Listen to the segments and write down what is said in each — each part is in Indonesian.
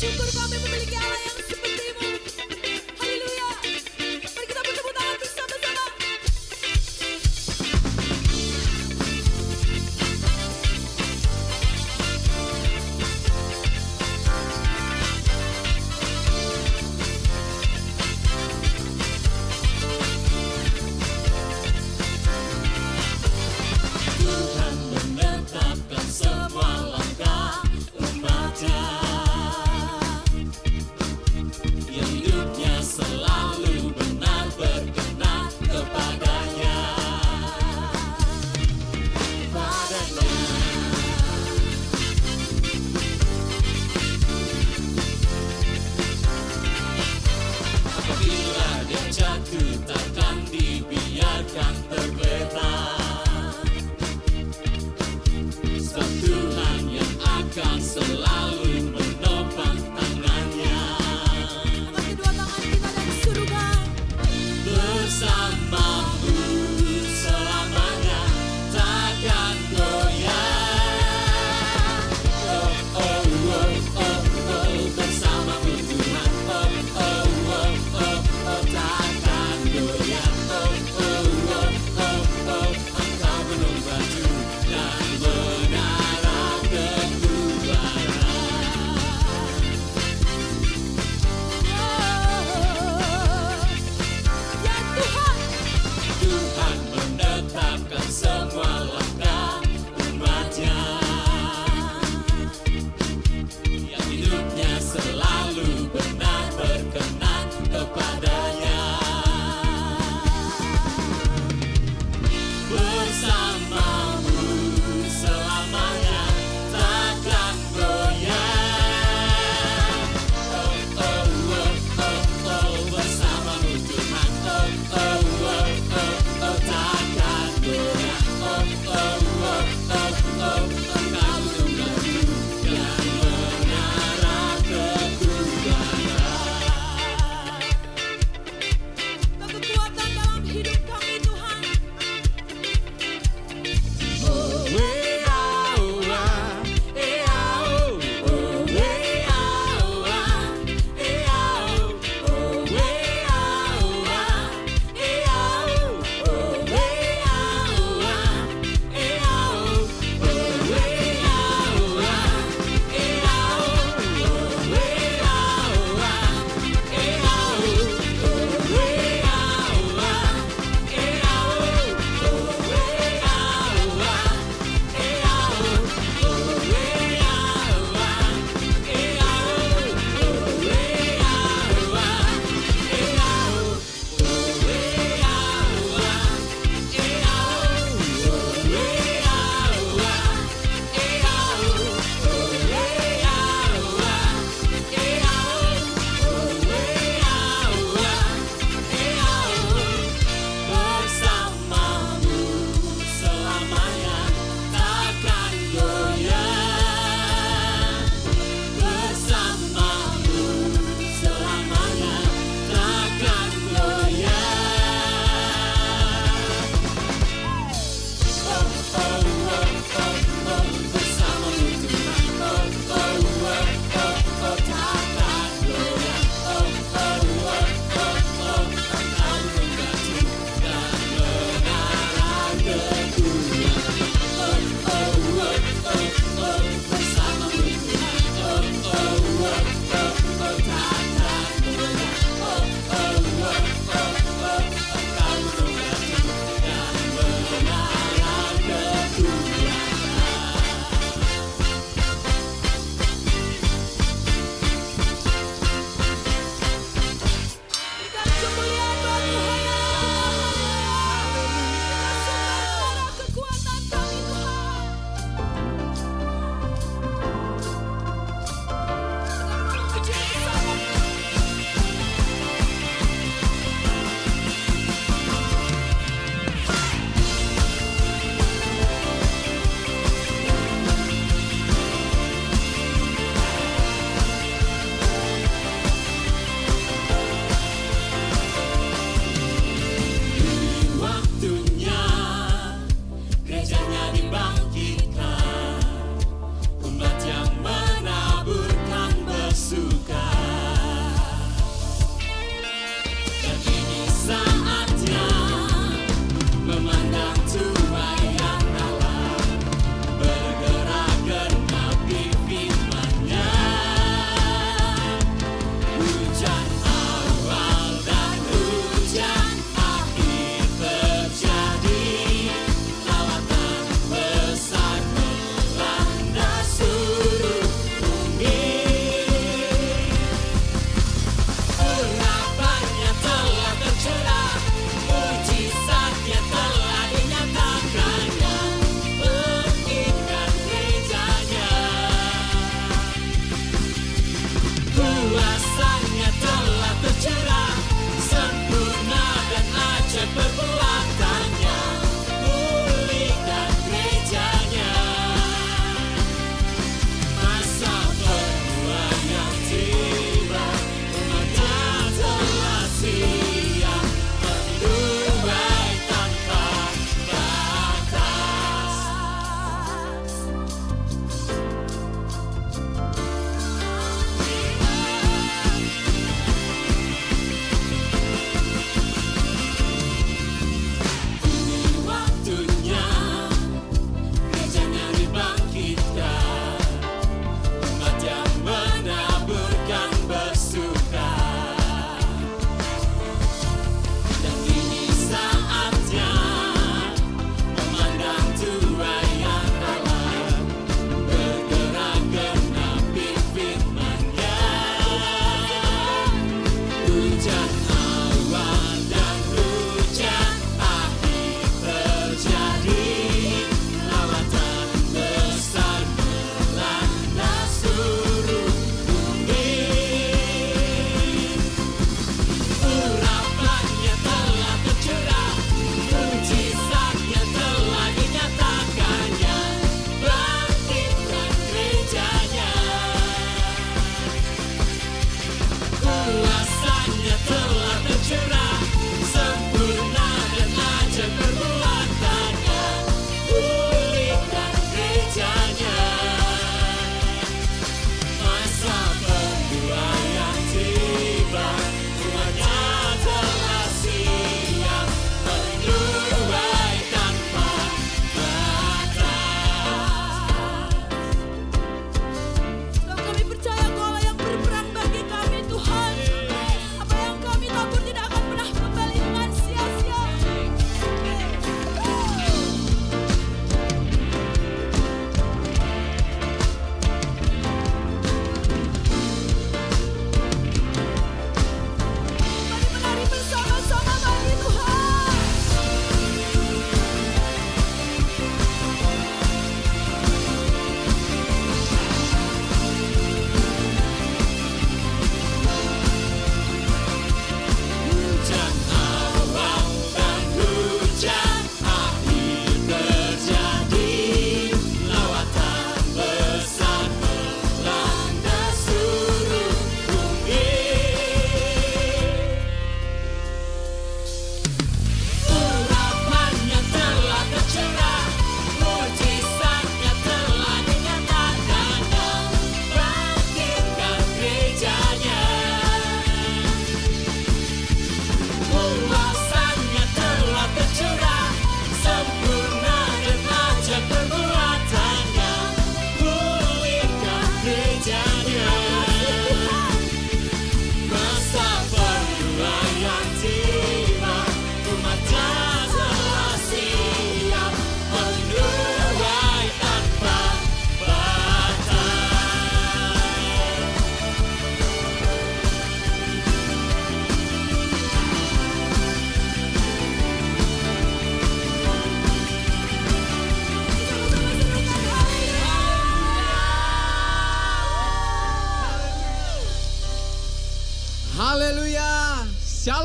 bersyukur kami memiliki Allah yang seperti-Mu. Haleluya. Mari kita bertepuk tangan bersama-sama. Tuhan menetapkan semua langkah umatnya.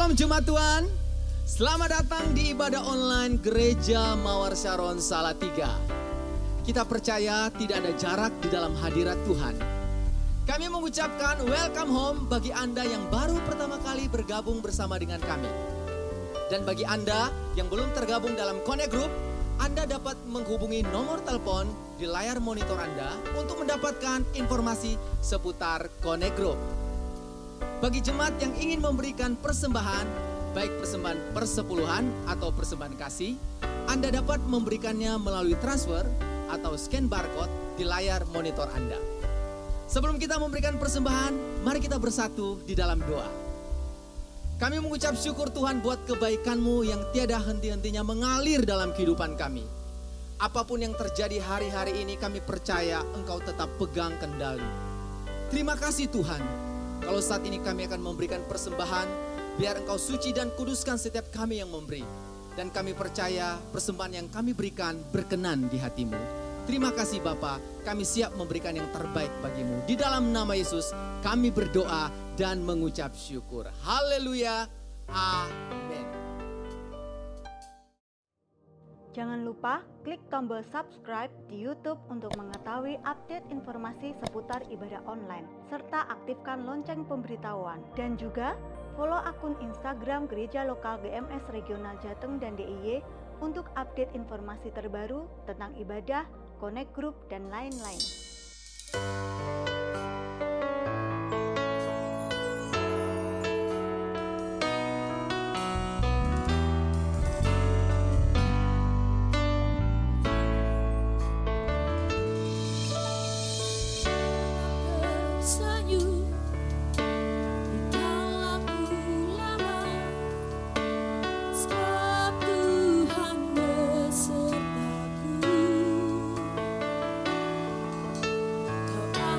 Shalom Jemaat Tuhan. Selamat datang di ibadah online Gereja Mawar Sharon Salatiga. Kita percaya tidak ada jarak di dalam hadirat Tuhan. Kami mengucapkan welcome home bagi Anda yang baru pertama kali bergabung bersama dengan kami. Dan bagi Anda yang belum tergabung dalam Connect Group, Anda dapat menghubungi nomor telepon di layar monitor Anda untuk mendapatkan informasi seputar Connect Group. Bagi jemaat yang ingin memberikan persembahan, baik persembahan persepuluhan atau persembahan kasih, Anda dapat memberikannya melalui transfer atau scan barcode di layar monitor Anda. Sebelum kita memberikan persembahan, mari kita bersatu di dalam doa. Kami mengucap syukur Tuhan buat kebaikan-Mu yang tiada henti-hentinya mengalir dalam kehidupan kami. Apapun yang terjadi hari-hari ini, kami percaya Engkau tetap pegang kendali. Terima kasih Tuhan. Kalau saat ini kami akan memberikan persembahan, biar Engkau suci dan kuduskan setiap kami yang memberi. Dan kami percaya persembahan yang kami berikan berkenan di hati-Mu. Terima kasih Bapa, kami siap memberikan yang terbaik bagi-Mu. Di dalam nama Yesus kami berdoa dan mengucap syukur. Haleluya, amin. Jangan lupa klik tombol subscribe di YouTube untuk mengetahui update informasi seputar ibadah online, serta aktifkan lonceng pemberitahuan. Dan juga follow akun Instagram Gereja Lokal GMS Regional Jateng dan DIY untuk update informasi terbaru tentang ibadah, Connect Group, dan lain-lain. Kau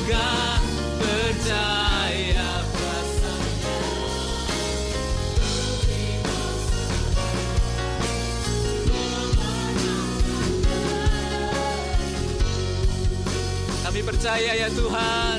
Sepakat percaya kuasanya. Kami percaya ya Tuhan,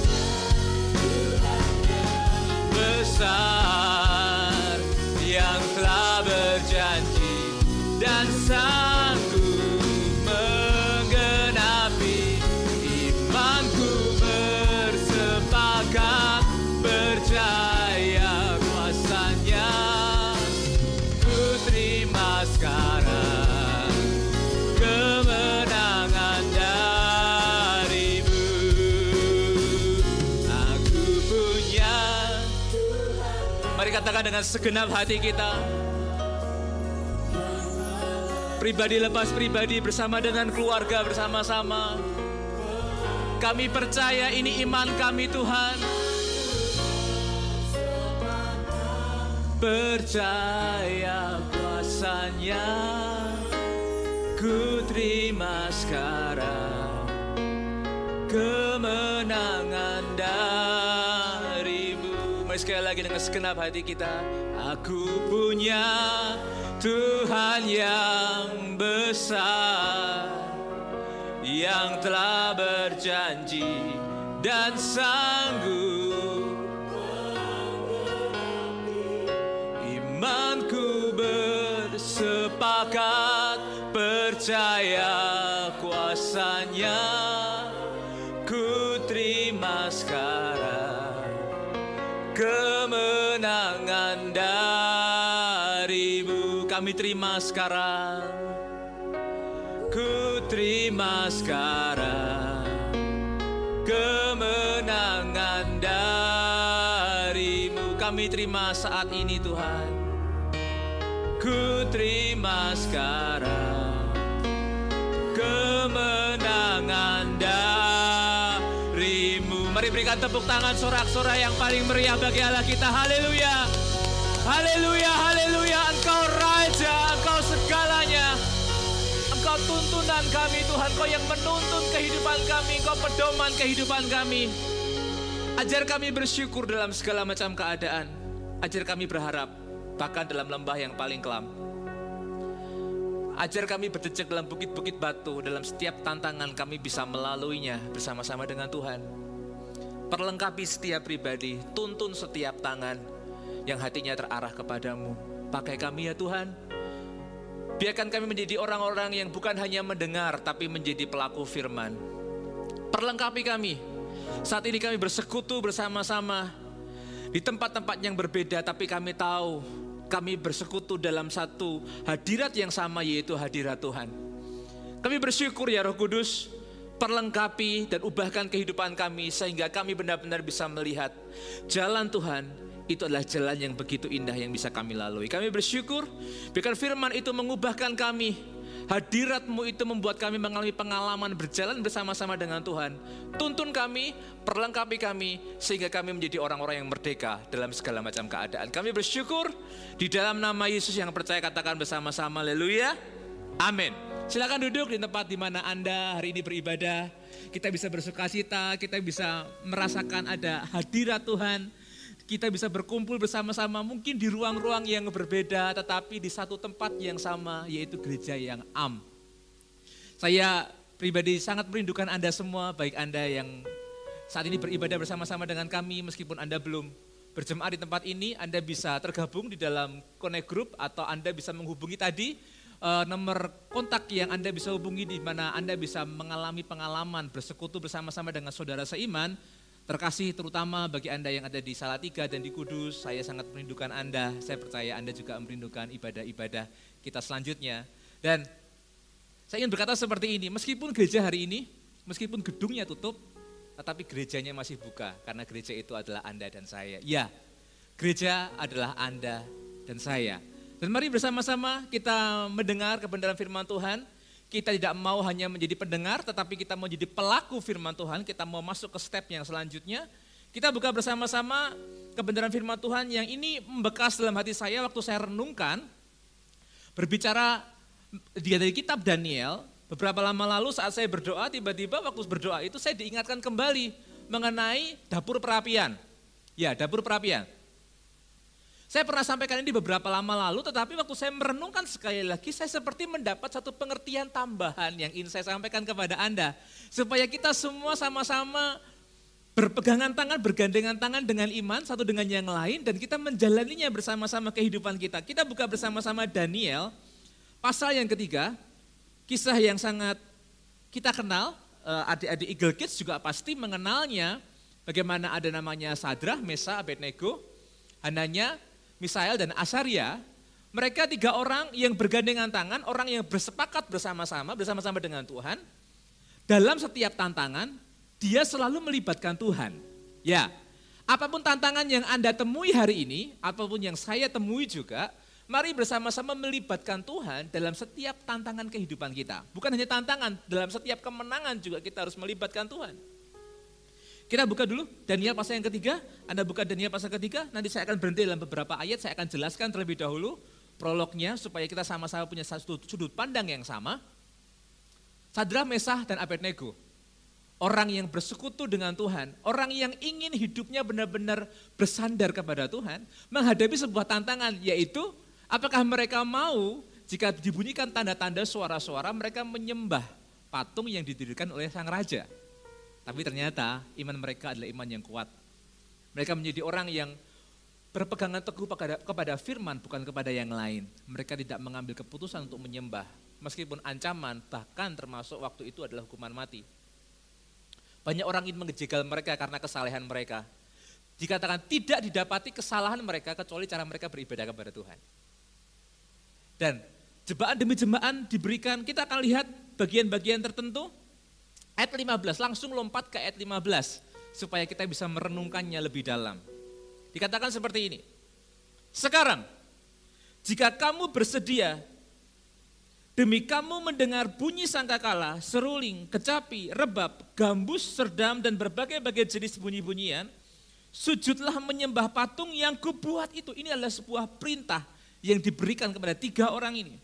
besar yang telah berjanji dan sanggup menggenapi. Imanku bersepakat percaya kuasanya. Ku terima sekarang kemenangan darimu. Aku punya. Mari katakan dengan segenap hati kita. Pribadi lepas pribadi, bersama dengan keluarga, bersama-sama. Kami percaya ini iman kami Tuhan. Percaya kuasanya, ku terima sekarang kemenangan darimu. Mari sekali lagi dengan segenap hati kita. Aku punya Tuhan yang besar, yang telah berjanji dan sanggup. Imanku bersepakat percaya kuasanya. Ku terima sekarang kemenangan darimu. Kami terima sekarang. Ku terima sekarang kemenangan darimu. Kami terima saat ini Tuhan. Ku terima sekarang kemenangan darimu. Mari berikan tepuk tangan sorak-sorai yang paling meriah bagi Allah kita. Haleluya. Haleluya, haleluya. Engkau Raja, Engkau segalanya. Engkau tuntunan kami Tuhan, Engkau yang menuntun kehidupan kami, Engkau pedoman kehidupan kami. Ajar kami bersyukur dalam segala macam keadaan. Ajar kami berharap, bahkan dalam lembah yang paling kelam. Ajar kami berjejak dalam bukit-bukit batu, dalam setiap tantangan kami bisa melaluinya bersama-sama dengan Tuhan. Perlengkapi setiap pribadi, tuntun setiap tangan yang hatinya terarah kepadamu. Pakai kami ya Tuhan. Biarkan kami menjadi orang-orang yang bukan hanya mendengar, tapi menjadi pelaku firman. Perlengkapi kami. Saat ini kami bersekutu bersama-sama di tempat-tempat yang berbeda, tapi kami tahu kami bersekutu dalam satu hadirat yang sama, yaitu hadirat Tuhan. Kami bersyukur ya Roh Kudus, perlengkapi dan ubahkan kehidupan kami sehingga kami benar-benar bisa melihat jalan Tuhan. Itu adalah jalan yang begitu indah yang bisa kami lalui. Kami bersyukur, biarkan firman itu mengubahkan kami. Hadirat-Mu itu membuat kami mengalami pengalaman berjalan bersama-sama dengan Tuhan. Tuntun kami, perlengkapi kami, sehingga kami menjadi orang-orang yang merdeka dalam segala macam keadaan. Kami bersyukur, di dalam nama Yesus yang percaya katakan bersama-sama, haleluya, amin. Silakan duduk di tempat di mana Anda hari ini beribadah. Kita bisa bersukacita, kita bisa merasakan ada hadirat Tuhan. Kita bisa berkumpul bersama-sama mungkin di ruang-ruang yang berbeda, tetapi di satu tempat yang sama, yaitu gereja yang am. Saya pribadi sangat merindukan Anda semua, baik Anda yang saat ini beribadah bersama-sama dengan kami, meskipun Anda belum berjemaah di tempat ini, Anda bisa tergabung di dalam Connect Group, atau Anda bisa menghubungi tadi nomor kontak yang Anda bisa hubungi, di mana Anda bisa mengalami pengalaman bersekutu bersama-sama dengan saudara seiman. Terkasih terutama bagi Anda yang ada di Salatiga dan di Kudus, saya sangat merindukan Anda. Saya percaya Anda juga merindukan ibadah-ibadah kita selanjutnya. Dan saya ingin berkata seperti ini, meskipun gereja hari ini, meskipun gedungnya tutup, tetapi gerejanya masih buka. Karena gereja itu adalah Anda dan saya. Ya, gereja adalah Anda dan saya. Dan mari bersama-sama kita mendengar kebenaran firman Tuhan. Kita tidak mau hanya menjadi pendengar, tetapi kita mau jadi pelaku firman Tuhan. Kita mau masuk ke step yang selanjutnya. Kita buka bersama-sama kebenaran firman Tuhan yang ini membekas dalam hati saya waktu saya renungkan. Berbicara dari kitab Daniel, Beberapa lama lalu saat saya berdoa, tiba-tiba waktu berdoa itu saya diingatkan kembali mengenai dapur perapian. Ya, dapur perapian. Saya pernah sampaikan ini beberapa lama lalu, tetapi waktu saya merenungkan sekali lagi, saya seperti mendapat satu pengertian tambahan yang ingin saya sampaikan kepada Anda. Supaya kita semua sama-sama berpegangan tangan, bergandengan tangan dengan iman, satu dengan yang lain, dan kita menjalaninya bersama-sama kehidupan kita. Kita buka bersama-sama Daniel, pasal yang ketiga, kisah yang sangat kita kenal, adik-adik Eagle Kids juga pasti mengenalnya, bagaimana ada namanya Sadrah, Mesa, Abednego, Hananya, Misael, dan Asaria. Mereka 3 orang yang bergandengan tangan, orang yang bersepakat bersama-sama dengan Tuhan. Dalam setiap tantangan, dia selalu melibatkan Tuhan. Ya, apapun tantangan yang Anda temui hari ini, apapun yang saya temui juga, mari bersama-sama melibatkan Tuhan dalam setiap tantangan kehidupan kita. Bukan hanya tantangan, dalam setiap kemenangan juga kita harus melibatkan Tuhan. Kita buka dulu Daniel pasal yang ketiga, Anda buka Daniel pasal ketiga, nanti saya akan berhenti dalam beberapa ayat, saya akan jelaskan terlebih dahulu prolognya supaya kita sama-sama punya sudut pandang yang sama. Sadrah, Mesah, dan Abednego, orang yang bersekutu dengan Tuhan, orang yang ingin hidupnya benar-benar bersandar kepada Tuhan, menghadapi sebuah tantangan, yaitu apakah mereka mau jika dibunyikan tanda-tanda suara-suara mereka menyembah patung yang didirikan oleh sang raja. Tapi ternyata iman mereka adalah iman yang kuat. Mereka menjadi orang yang berpegangan teguh kepada firman bukan kepada yang lain. Mereka tidak mengambil keputusan untuk menyembah. Meskipun ancaman bahkan termasuk waktu itu adalah hukuman mati. Banyak orang ingin menjegal mereka karena kesalehan mereka. Dikatakan tidak didapati kesalahan mereka kecuali cara mereka beribadah kepada Tuhan. Dan jembaan demi jembaan diberikan, kita akan lihat bagian-bagian tertentu. Ayat 15, langsung lompat ke ayat 15, supaya kita bisa merenungkannya lebih dalam. Dikatakan seperti ini, sekarang jika kamu bersedia, demi kamu mendengar bunyi sangkakala, seruling, kecapi, rebab, gambus, serdam, dan berbagai-bagai jenis bunyi-bunyian, sujudlah menyembah patung yang kubuat itu. Ini adalah sebuah perintah yang diberikan kepada 3 orang ini.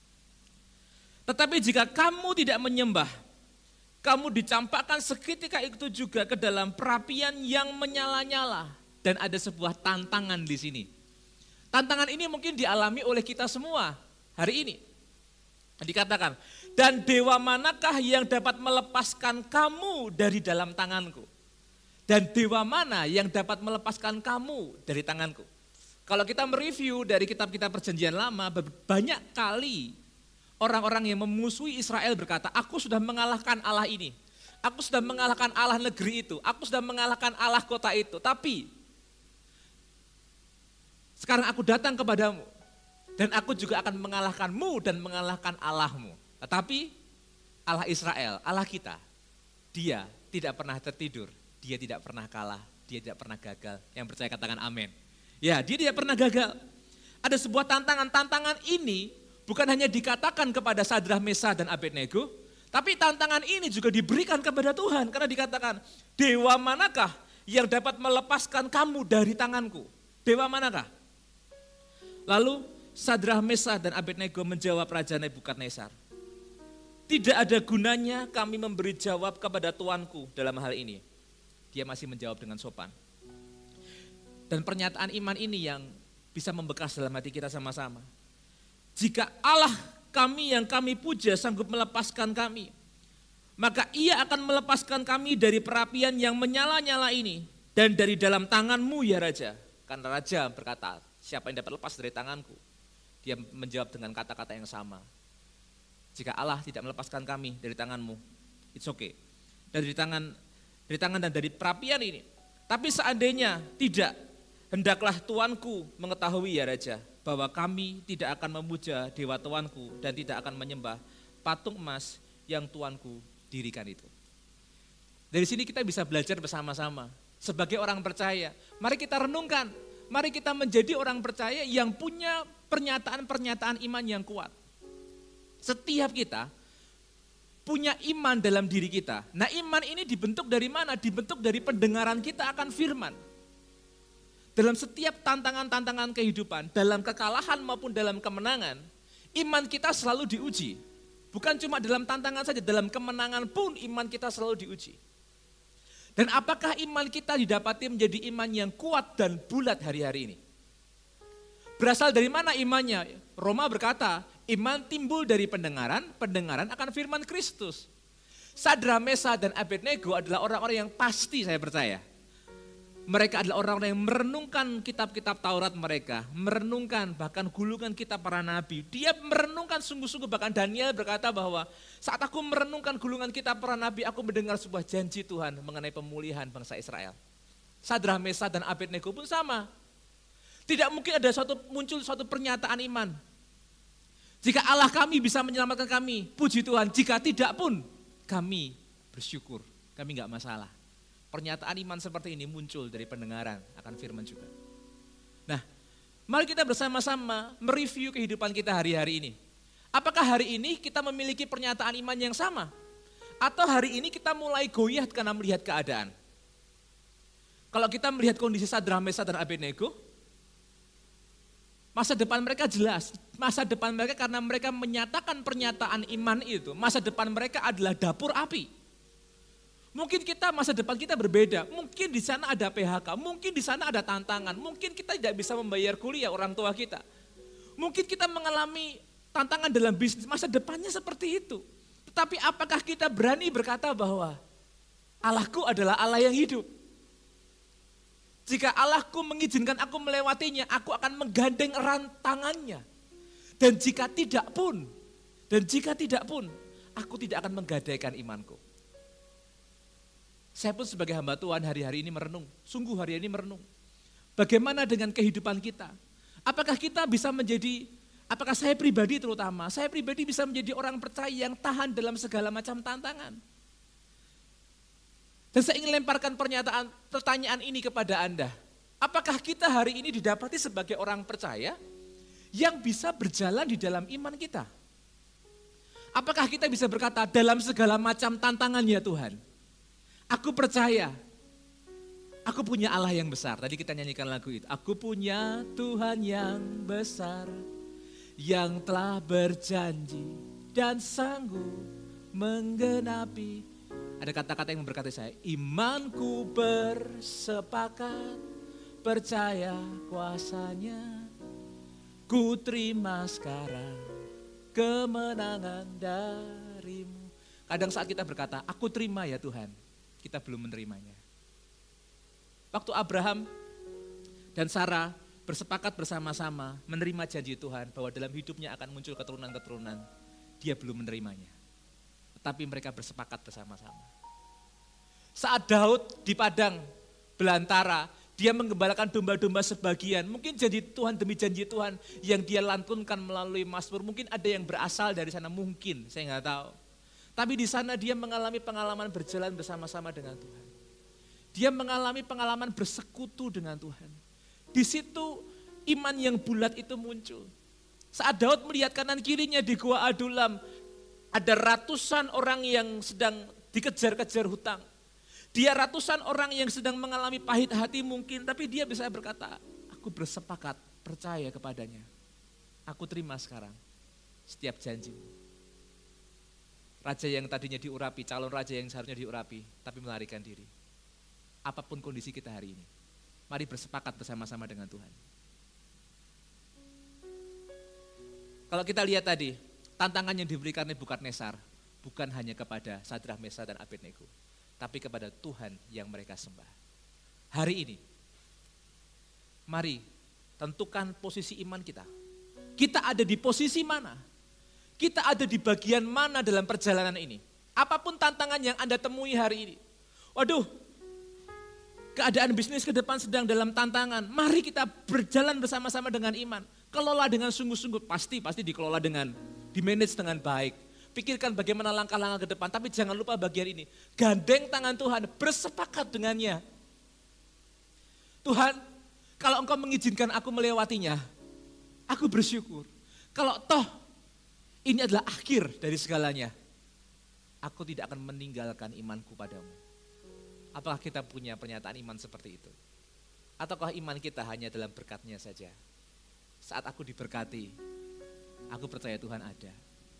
Tetapi jika kamu tidak menyembah, kamu dicampakkan seketika itu juga ke dalam perapian yang menyala-nyala. Dan ada sebuah tantangan di sini. Tantangan ini mungkin dialami oleh kita semua hari ini. Dikatakan, dan dewa manakah yang dapat melepaskan kamu dari dalam tanganku? Dan dewa mana yang dapat melepaskan kamu dari tanganku? Kalau kita mereview dari kitab-kitab perjanjian lama, banyak kali orang-orang yang memusuhi Israel berkata, aku sudah mengalahkan Allah ini, aku sudah mengalahkan Allah negeri itu, aku sudah mengalahkan Allah kota itu, tapi sekarang aku datang kepadamu dan aku juga akan mengalahkanmu dan mengalahkan Allahmu. Tetapi Allah Israel, Allah kita, dia tidak pernah tertidur, dia tidak pernah kalah, dia tidak pernah gagal. Yang percaya katakan amin. Ya, dia tidak pernah gagal. Ada sebuah tantangan ini bukan hanya dikatakan kepada Sadrah, Mesah, dan Abednego, tapi tantangan ini juga diberikan kepada Tuhan. Karena dikatakan, dewa manakah yang dapat melepaskan kamu dari tanganku? Dewa manakah? Lalu Sadrah, Mesah, dan Abednego menjawab Raja Nebukadnezar, tidak ada gunanya kami memberi jawab kepada tuanku dalam hal ini. Dia masih menjawab dengan sopan. Dan pernyataan iman ini yang bisa membekas dalam hati kita sama-sama. Jika Allah kami yang kami puja sanggup melepaskan kami, maka ia akan melepaskan kami dari perapian yang menyala-nyala ini dan dari dalam tanganmu ya Raja. Karena Raja berkata, siapa yang dapat lepas dari tanganku? Dia menjawab dengan kata-kata yang sama. Jika Allah tidak melepaskan kami dari tanganmu, it's okay. Dari tangan dan dari perapian ini. Tapi seandainya tidak, hendaklah tuanku mengetahui ya Raja, bahwa kami tidak akan memuja dewa tuanku dan tidak akan menyembah patung emas yang tuanku dirikan itu. Dari sini kita bisa belajar bersama-sama. Sebagai orang percaya, mari kita renungkan, mari kita menjadi orang percaya yang punya pernyataan-pernyataan iman yang kuat. Setiap kita punya iman dalam diri kita. Nah, iman ini dibentuk dari mana? Dibentuk dari pendengaran kita akan firman. Dalam setiap tantangan-tantangan kehidupan, dalam kekalahan maupun dalam kemenangan, iman kita selalu diuji. Bukan cuma dalam tantangan saja, dalam kemenangan pun iman kita selalu diuji. Dan apakah iman kita didapati menjadi iman yang kuat dan bulat hari-hari ini? Berasal dari mana imannya? Roma berkata, iman timbul dari pendengaran, pendengaran akan firman Kristus. Sadra, Mesah, dan Abednego adalah orang-orang yang pasti saya percaya. Mereka adalah orang-orang yang merenungkan kitab-kitab Taurat mereka, merenungkan bahkan gulungan kitab para nabi. Dia merenungkan sungguh-sungguh, bahkan Daniel berkata bahwa saat aku merenungkan gulungan kitab para nabi, aku mendengar sebuah janji Tuhan mengenai pemulihan bangsa Israel. Sadra, Mesah, dan Abednego pun sama. Tidak mungkin ada muncul suatu pernyataan iman. Jika Allah kami bisa menyelamatkan kami, puji Tuhan. Jika tidak pun, kami bersyukur, kami enggak masalah. Pernyataan iman seperti ini muncul dari pendengaran akan firman juga. Nah, mari kita bersama-sama mereview kehidupan kita hari-hari ini. Apakah hari ini kita memiliki pernyataan iman yang sama? Atau hari ini kita mulai goyah karena melihat keadaan? Kalau kita melihat kondisi Sadra, Mesah, dan Abednego, masa depan mereka jelas. Masa depan mereka karena mereka menyatakan pernyataan iman itu. Masa depan mereka adalah dapur api. Mungkin kita masa depan kita berbeda. Mungkin di sana ada PHK. Mungkin di sana ada tantangan. Mungkin kita tidak bisa membayar kuliah orang tua kita. Mungkin kita mengalami tantangan dalam bisnis. Masa depannya seperti itu. Tetapi apakah kita berani berkata bahwa Allahku adalah Allah yang hidup? Jika Allahku mengizinkan aku melewatinya, aku akan menggandeng erat tangannya. Dan jika tidak pun, aku tidak akan menggadaikan imanku. Saya pun sebagai hamba Tuhan hari-hari ini merenung, sungguh hari ini merenung. Bagaimana dengan kehidupan kita? Apakah kita bisa apakah saya pribadi terutama, saya pribadi bisa menjadi orang percaya yang tahan dalam segala macam tantangan? Dan saya ingin lemparkan pertanyaan ini kepada Anda. Apakah kita hari ini didapati sebagai orang percaya yang bisa berjalan di dalam iman kita? Apakah kita bisa berkata dalam segala macam tantangan ya Tuhan, aku percaya, aku punya Allah yang besar. Tadi kita nyanyikan lagu itu. Aku punya Tuhan yang besar, yang telah berjanji dan sanggup menggenapi. Ada kata-kata yang berkata saya, imanku bersepakat, percaya kuasanya, ku terima sekarang kemenangan darimu. Kadang saat kita berkata, aku terima ya Tuhan, kita belum menerimanya. Waktu Abraham dan Sarah bersepakat bersama-sama menerima janji Tuhan bahwa dalam hidupnya akan muncul keturunan-keturunan, dia belum menerimanya. Tetapi mereka bersepakat bersama-sama. Saat Daud di padang belantara, dia menggembalakan domba-domba sebagian. Mungkin janji Tuhan demi janji Tuhan yang dia lantunkan melalui Mazmur. Mungkin ada yang berasal dari sana, mungkin, saya nggak tahu. Tapi di sana dia mengalami pengalaman berjalan bersama-sama dengan Tuhan. Dia mengalami pengalaman bersekutu dengan Tuhan. Di situ iman yang bulat itu muncul. Saat Daud melihat kanan kirinya di Gua Adulam, ada ratusan orang yang sedang dikejar-kejar hutang. Dia ratusan orang yang sedang mengalami pahit hati mungkin, tapi dia bisa berkata, aku bersepakat percaya kepadanya. Aku terima sekarang setiap janjimu. Raja yang tadinya diurapi, calon raja yang seharusnya diurapi, tapi melarikan diri. Apapun kondisi kita hari ini, mari bersepakat bersama-sama dengan Tuhan. Kalau kita lihat tadi, tantangan yang diberikan Nebukadnezar bukan hanya kepada Sadra, Mesah, dan Abednego, tapi kepada Tuhan yang mereka sembah. Hari ini, mari tentukan posisi iman kita. Kita ada di posisi mana? Kita ada di bagian mana dalam perjalanan ini? Apapun tantangan yang Anda temui hari ini. Waduh, keadaan bisnis ke depan sedang dalam tantangan. Mari kita berjalan bersama-sama dengan iman. Kelola dengan sungguh-sungguh, pasti dikelola di-manage dengan baik. Pikirkan bagaimana langkah-langkah ke depan, tapi jangan lupa bagian ini. Gandeng tangan Tuhan, bersepakat dengannya. Tuhan, kalau Engkau mengizinkan aku melewatinya, aku bersyukur. Kalau toh ini adalah akhir dari segalanya, aku tidak akan meninggalkan imanku padamu. Apakah kita punya pernyataan iman seperti itu? Ataukah iman kita hanya dalam berkat-Nya saja? Saat aku diberkati, aku percaya Tuhan ada.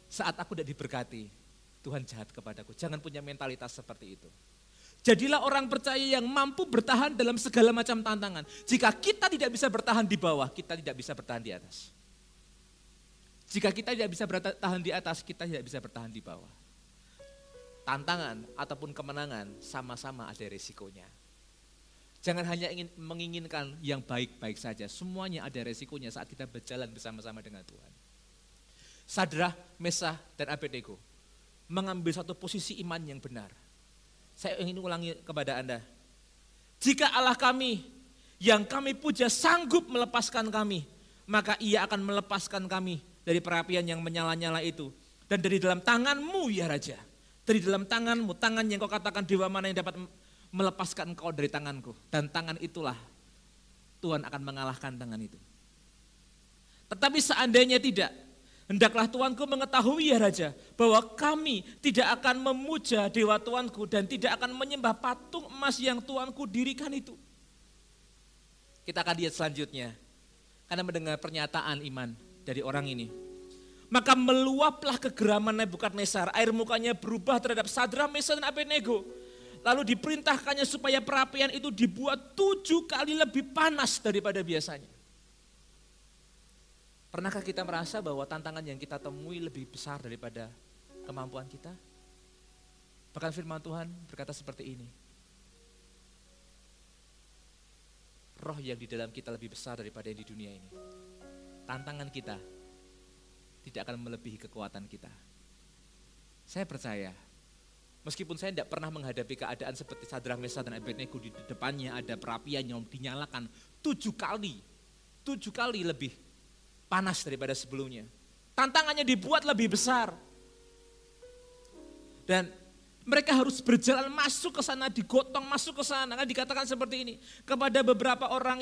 saat aku tidak diberkati, Tuhan jahat kepadaku. Jangan punya mentalitas seperti itu. Jadilah orang percaya yang mampu bertahan dalam segala macam tantangan. Jika kita tidak bisa bertahan di bawah, kita tidak bisa bertahan di atas. Jika kita tidak bisa bertahan di atas, kita tidak bisa bertahan di bawah. Tantangan ataupun kemenangan sama-sama ada resikonya. Jangan hanya menginginkan yang baik-baik saja, semuanya ada resikonya saat kita berjalan bersama-sama dengan Tuhan. Sadrah, Mesah, dan Abednego mengambil satu posisi iman yang benar. Saya ingin ulangi kepada Anda. Jika Allah kami yang kami puja sanggup melepaskan kami, maka Ia akan melepaskan kami dari perapian yang menyala-nyala itu. Dan dari dalam tangan-Mu ya Raja, dari dalam tangan-Mu, tangan yang kau katakan dewa mana yang dapat melepaskan engkau dari tanganku. Dan tangan itulah Tuhan akan mengalahkan tangan itu. Tetapi seandainya tidak, hendaklah Tuanku mengetahui ya Raja, bahwa kami tidak akan memuja dewa Tuanku dan tidak akan menyembah patung emas yang Tuanku dirikan itu. Kita akan lihat selanjutnya, karena mendengar pernyataan iman dari orang ini. Maka meluaplah kegeraman Nebukadnezar, air mukanya berubah terhadap Sadrah, Mesah, dan Abednego. Lalu diperintahkannya supaya perapian itu dibuat 7 kali lebih panas daripada biasanya. Pernahkah kita merasa bahwa tantangan yang kita temui lebih besar daripada kemampuan kita? Bahkan firman Tuhan berkata seperti ini. Roh yang di dalam kita lebih besar daripada yang di dunia ini. Tantangan kita tidak akan melebihi kekuatan kita. Saya percaya, meskipun saya tidak pernah menghadapi keadaan seperti Sadrah, Mesah, dan Abednego, di depannya ada perapian yang dinyalakan 7 kali lebih panas daripada sebelumnya. Tantangannya dibuat lebih besar. Dan mereka harus berjalan masuk ke sana, digotong masuk ke sana. Kan dikatakan seperti ini, kepada beberapa orang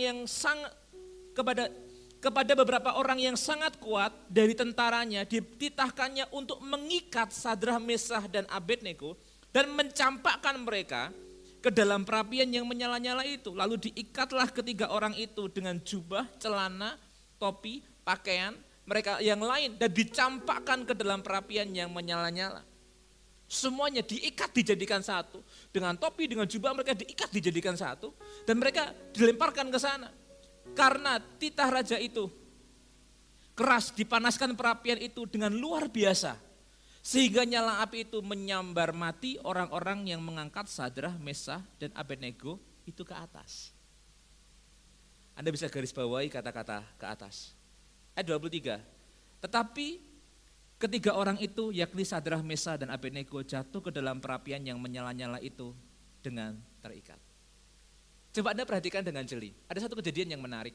yang sangat kuat dari tentaranya dititahkannya untuk mengikat Sadrah, Mesah, dan Abednego dan mencampakkan mereka ke dalam perapian yang menyala-nyala itu. Lalu diikatlah ketiga orang itu dengan jubah, celana, topi, pakaian mereka yang lain dan dicampakkan ke dalam perapian yang menyala-nyala. Semuanya diikat dijadikan satu. Dengan topi, dengan jubah mereka diikat dijadikan satu dan mereka dilemparkan ke sana. Karena titah raja itu keras, dipanaskan perapian itu dengan luar biasa. Sehingga nyala api itu menyambar mati orang-orang yang mengangkat Sadrah, Mesah, dan Abednego itu ke atas. Anda bisa garis bawahi kata-kata ke atas. Ayat 23, tetapi ketiga orang itu yakni Sadrah, Mesah, dan Abednego jatuh ke dalam perapian yang menyala-nyala itu dengan terikat. Coba Anda perhatikan dengan jeli, ada satu kejadian yang menarik.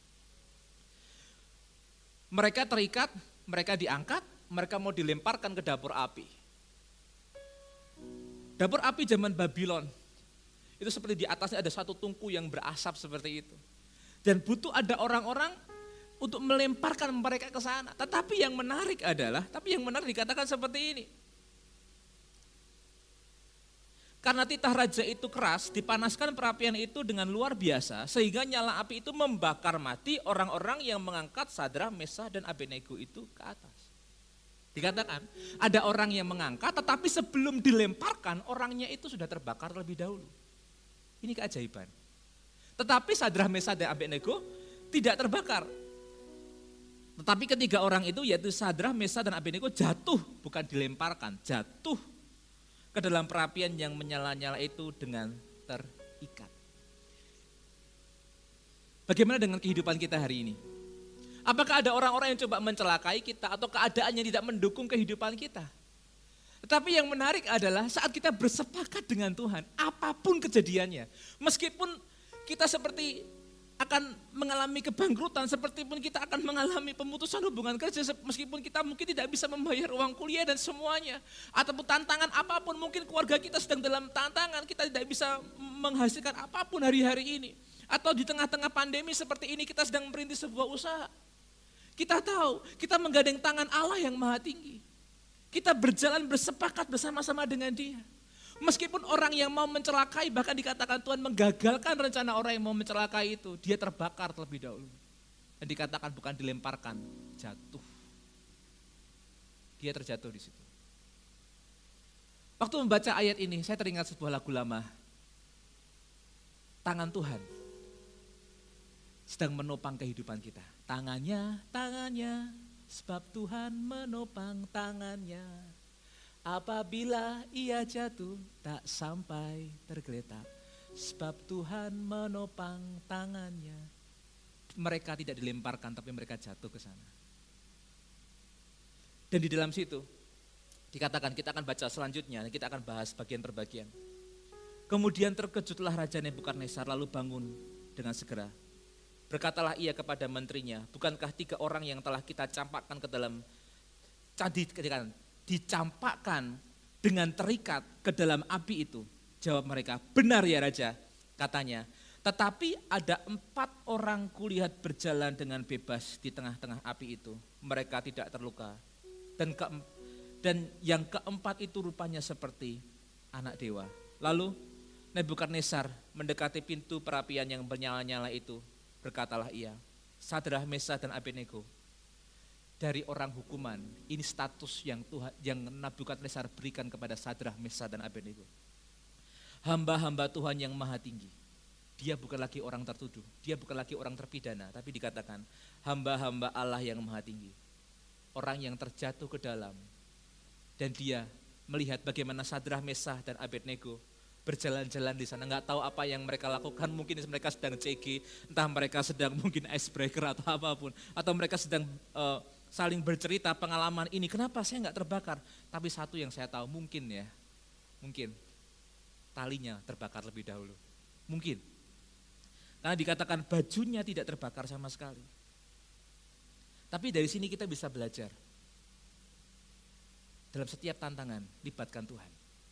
Mereka terikat, mereka diangkat, mereka mau dilemparkan ke dapur api. Dapur api zaman Babylon, itu seperti di atasnya ada satu tungku yang berasap seperti itu. Dan butuh ada orang-orang untuk melemparkan mereka ke sana. Tetapi yang menarik dikatakan seperti ini. Karena titah raja itu keras, dipanaskan perapian itu dengan luar biasa, sehingga nyala api itu membakar mati orang-orang yang mengangkat Sadrah, Mesah, dan Abednego itu ke atas. Dikatakan ada orang yang mengangkat, tetapi sebelum dilemparkan orangnya itu sudah terbakar lebih dahulu. Ini keajaiban. Tetapi Sadrah, Mesah, dan Abednego tidak terbakar. Tetapi ketiga orang itu yaitu Sadrah, Mesah, dan Abednego jatuh, bukan dilemparkan, jatuh ke dalam perapian yang menyala-nyala itu dengan terikat. Bagaimana dengan kehidupan kita hari ini? Apakah ada orang-orang yang coba mencelakai kita atau keadaan yang tidak mendukung kehidupan kita? Tetapi yang menarik adalah saat kita bersepakat dengan Tuhan, apapun kejadiannya, meskipun kita seperti akan mengalami kebangkrutan, seperti pun kita akan mengalami pemutusan hubungan kerja, meskipun kita mungkin tidak bisa membayar uang kuliah dan semuanya, ataupun tantangan apapun, mungkin keluarga kita sedang dalam tantangan, kita tidak bisa menghasilkan apapun hari-hari ini, atau di tengah-tengah pandemi seperti ini kita sedang merintis sebuah usaha. Kita tahu, kita menggandeng tangan Allah yang maha tinggi. Kita berjalan bersepakat bersama-sama dengan Dia. Meskipun orang yang mau mencelakai, bahkan dikatakan Tuhan menggagalkan rencana orang yang mau mencelakai itu, dia terbakar terlebih dahulu. Dan dikatakan bukan dilemparkan, jatuh. Dia terjatuh di situ. Waktu membaca ayat ini, saya teringat sebuah lagu lama. Tangan Tuhan sedang menopang kehidupan kita. Tangannya, sebab Tuhan menopang tangannya. Apabila ia jatuh, tak sampai tergeletak. Sebab Tuhan menopang tangannya. Mereka tidak dilemparkan, tapi mereka jatuh ke sana. Dan di dalam situ, dikatakan kita akan baca selanjutnya, kita akan bahas bagian per bagian. Kemudian terkejutlah Raja Nebukadnezar lalu bangun dengan segera. Berkatalah ia kepada menterinya, bukankah 3 orang yang telah kita campakkan ke dalam candi, dicampakkan dengan terikat ke dalam api itu? Jawab mereka, benar ya Raja, katanya. Tetapi ada 4 orang kulihat berjalan dengan bebas di tengah-tengah api itu. Mereka tidak terluka. Dan yang keempat itu rupanya seperti anak dewa. Lalu Nebukadnezar mendekati pintu perapian yang bernyala-nyala itu. Berkatalah ia, Sadrah, Mesah, dan Abednego, dari orang hukuman, ini status yang Nebukadnezar berikan kepada Sadrah, Mesah, dan Abednego. Hamba-hamba Tuhan yang maha tinggi. Dia bukan lagi orang tertuduh, dia bukan lagi orang terpidana, tapi dikatakan hamba-hamba Allah yang maha tinggi. Orang yang terjatuh ke dalam, dan dia melihat bagaimana Sadrah, Mesah, dan Abednego berjalan-jalan di sana, nggak tahu apa yang mereka lakukan, mungkin mereka sedang CG, entah mereka sedang mungkin icebreaker atau apapun, atau mereka sedang saling bercerita pengalaman ini, kenapa saya nggak terbakar, tapi satu yang saya tahu mungkin talinya terbakar lebih dahulu, mungkin, karena dikatakan bajunya tidak terbakar sama sekali. Tapi dari sini kita bisa belajar, dalam setiap tantangan libatkan Tuhan.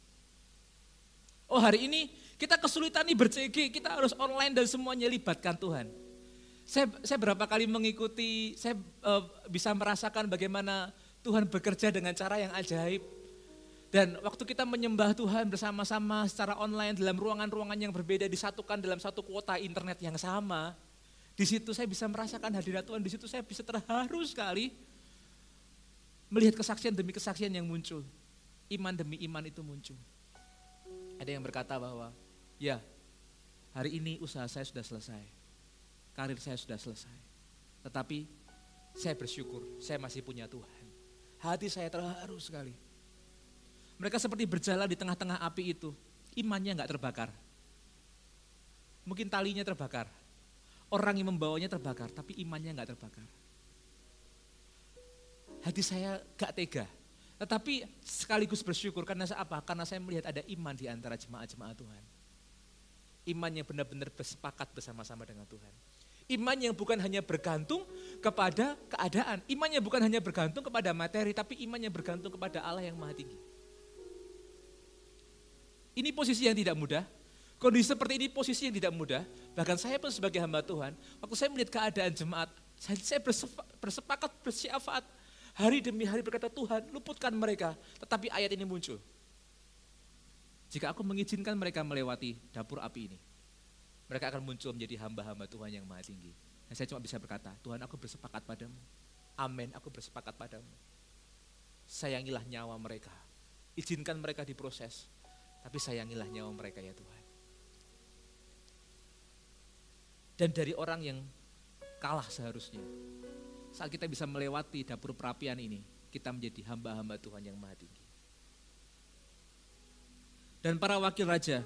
Oh hari ini kita kesulitan nih ber-CG, kita harus online dan semuanya libatkan Tuhan. Saya berapa kali mengikuti, saya bisa merasakan bagaimana Tuhan bekerja dengan cara yang ajaib. Dan waktu kita menyembah Tuhan bersama-sama secara online dalam ruangan-ruangan yang berbeda, disatukan dalam satu kuota internet yang sama. Di situ saya bisa merasakan hadirat Tuhan, di situ saya bisa terharu sekali. Melihat kesaksian demi kesaksian yang muncul. Iman demi iman itu muncul. Ada yang berkata bahwa, ya hari ini usaha saya sudah selesai, karir saya sudah selesai. Tetapi saya bersyukur, saya masih punya Tuhan. Hati saya terharu sekali. Mereka seperti berjalan di tengah-tengah api itu, imannya enggak terbakar. Mungkin talinya terbakar, orang yang membawanya terbakar, tapi imannya enggak terbakar. Hati saya gak tega. Tetapi sekaligus bersyukur karena apa? Karena saya melihat ada iman di antara jemaat-jemaat Tuhan. Iman yang benar-benar bersepakat bersama-sama dengan Tuhan. Iman yang bukan hanya bergantung kepada keadaan. Iman yang bukan hanya bergantung kepada materi, tapi iman yang bergantung kepada Allah yang maha tinggi. Ini posisi yang tidak mudah. Kondisi seperti ini posisi yang tidak mudah. Bahkan saya pun sebagai hamba Tuhan, waktu saya melihat keadaan jemaat, saya bersepakat bersyafaat. Hari demi hari berkata, Tuhan luputkan mereka, tetapi ayat ini muncul. Jika aku mengizinkan mereka melewati dapur api ini, mereka akan muncul menjadi hamba-hamba Tuhan yang maha tinggi. Dan saya cuma bisa berkata, Tuhan aku bersepakat padamu. Amin, aku bersepakat padamu. Sayangilah nyawa mereka. Izinkan mereka diproses, tapi sayangilah nyawa mereka ya Tuhan. Dan dari orang yang kalah seharusnya, saat kita bisa melewati dapur perapian ini, kita menjadi hamba-hamba Tuhan yang maha tinggi. Dan para wakil raja,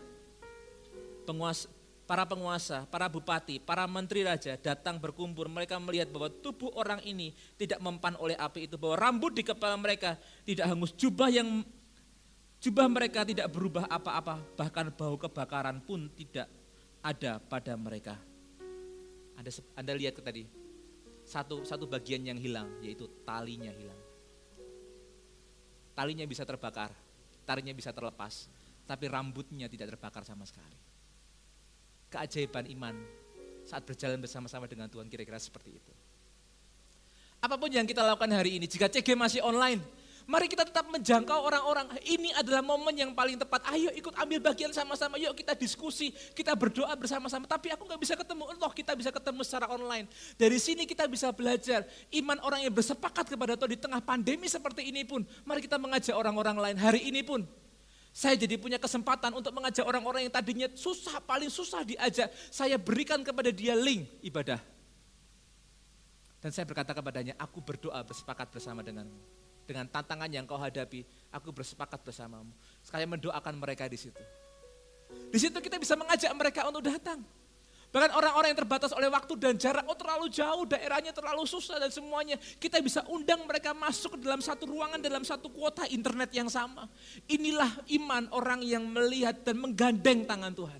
para penguasa, para bupati, para menteri raja datang berkumpul. Mereka melihat bahwa tubuh orang ini tidak mempan oleh api itu, bahwa rambut di kepala mereka tidak hangus, jubah mereka tidak berubah apa-apa, bahkan bau kebakaran pun tidak ada pada mereka. Anda lihat tadi, satu bagian yang hilang, yaitu talinya hilang. Talinya bisa terbakar, talinya bisa terlepas, tapi rambutnya tidak terbakar sama sekali. Keajaiban iman saat berjalan bersama-sama dengan Tuhan kira-kira seperti itu. Apapun yang kita lakukan hari ini, jika CG masih online, Mari kita tetap menjangkau orang-orang. Ini adalah momen yang paling tepat. Ayo ikut ambil bagian sama-sama. Yuk kita diskusi, kita berdoa bersama-sama. Tapi aku gak bisa ketemu. Toh kita bisa ketemu secara online. Dari sini kita bisa belajar. Iman orang yang bersepakat kepada Tuhan di tengah pandemi seperti ini pun. Mari kita mengajak orang-orang lain. Hari ini pun saya jadi punya kesempatan untuk mengajak orang-orang yang tadinya susah, paling susah diajak. Saya berikan kepada dia link ibadah. Dan saya berkata kepadanya, aku berdoa bersepakat bersama denganmu. Dengan tantangan yang kau hadapi, aku bersepakat bersamamu. Saya mendoakan mereka di situ. Di situ kita bisa mengajak mereka untuk datang. Bahkan orang-orang yang terbatas oleh waktu dan jarak, terlalu jauh, daerahnya terlalu susah dan semuanya. Kita bisa undang mereka masuk ke dalam satu ruangan, dalam satu kuota internet yang sama. Inilah iman orang yang melihat dan menggandeng tangan Tuhan.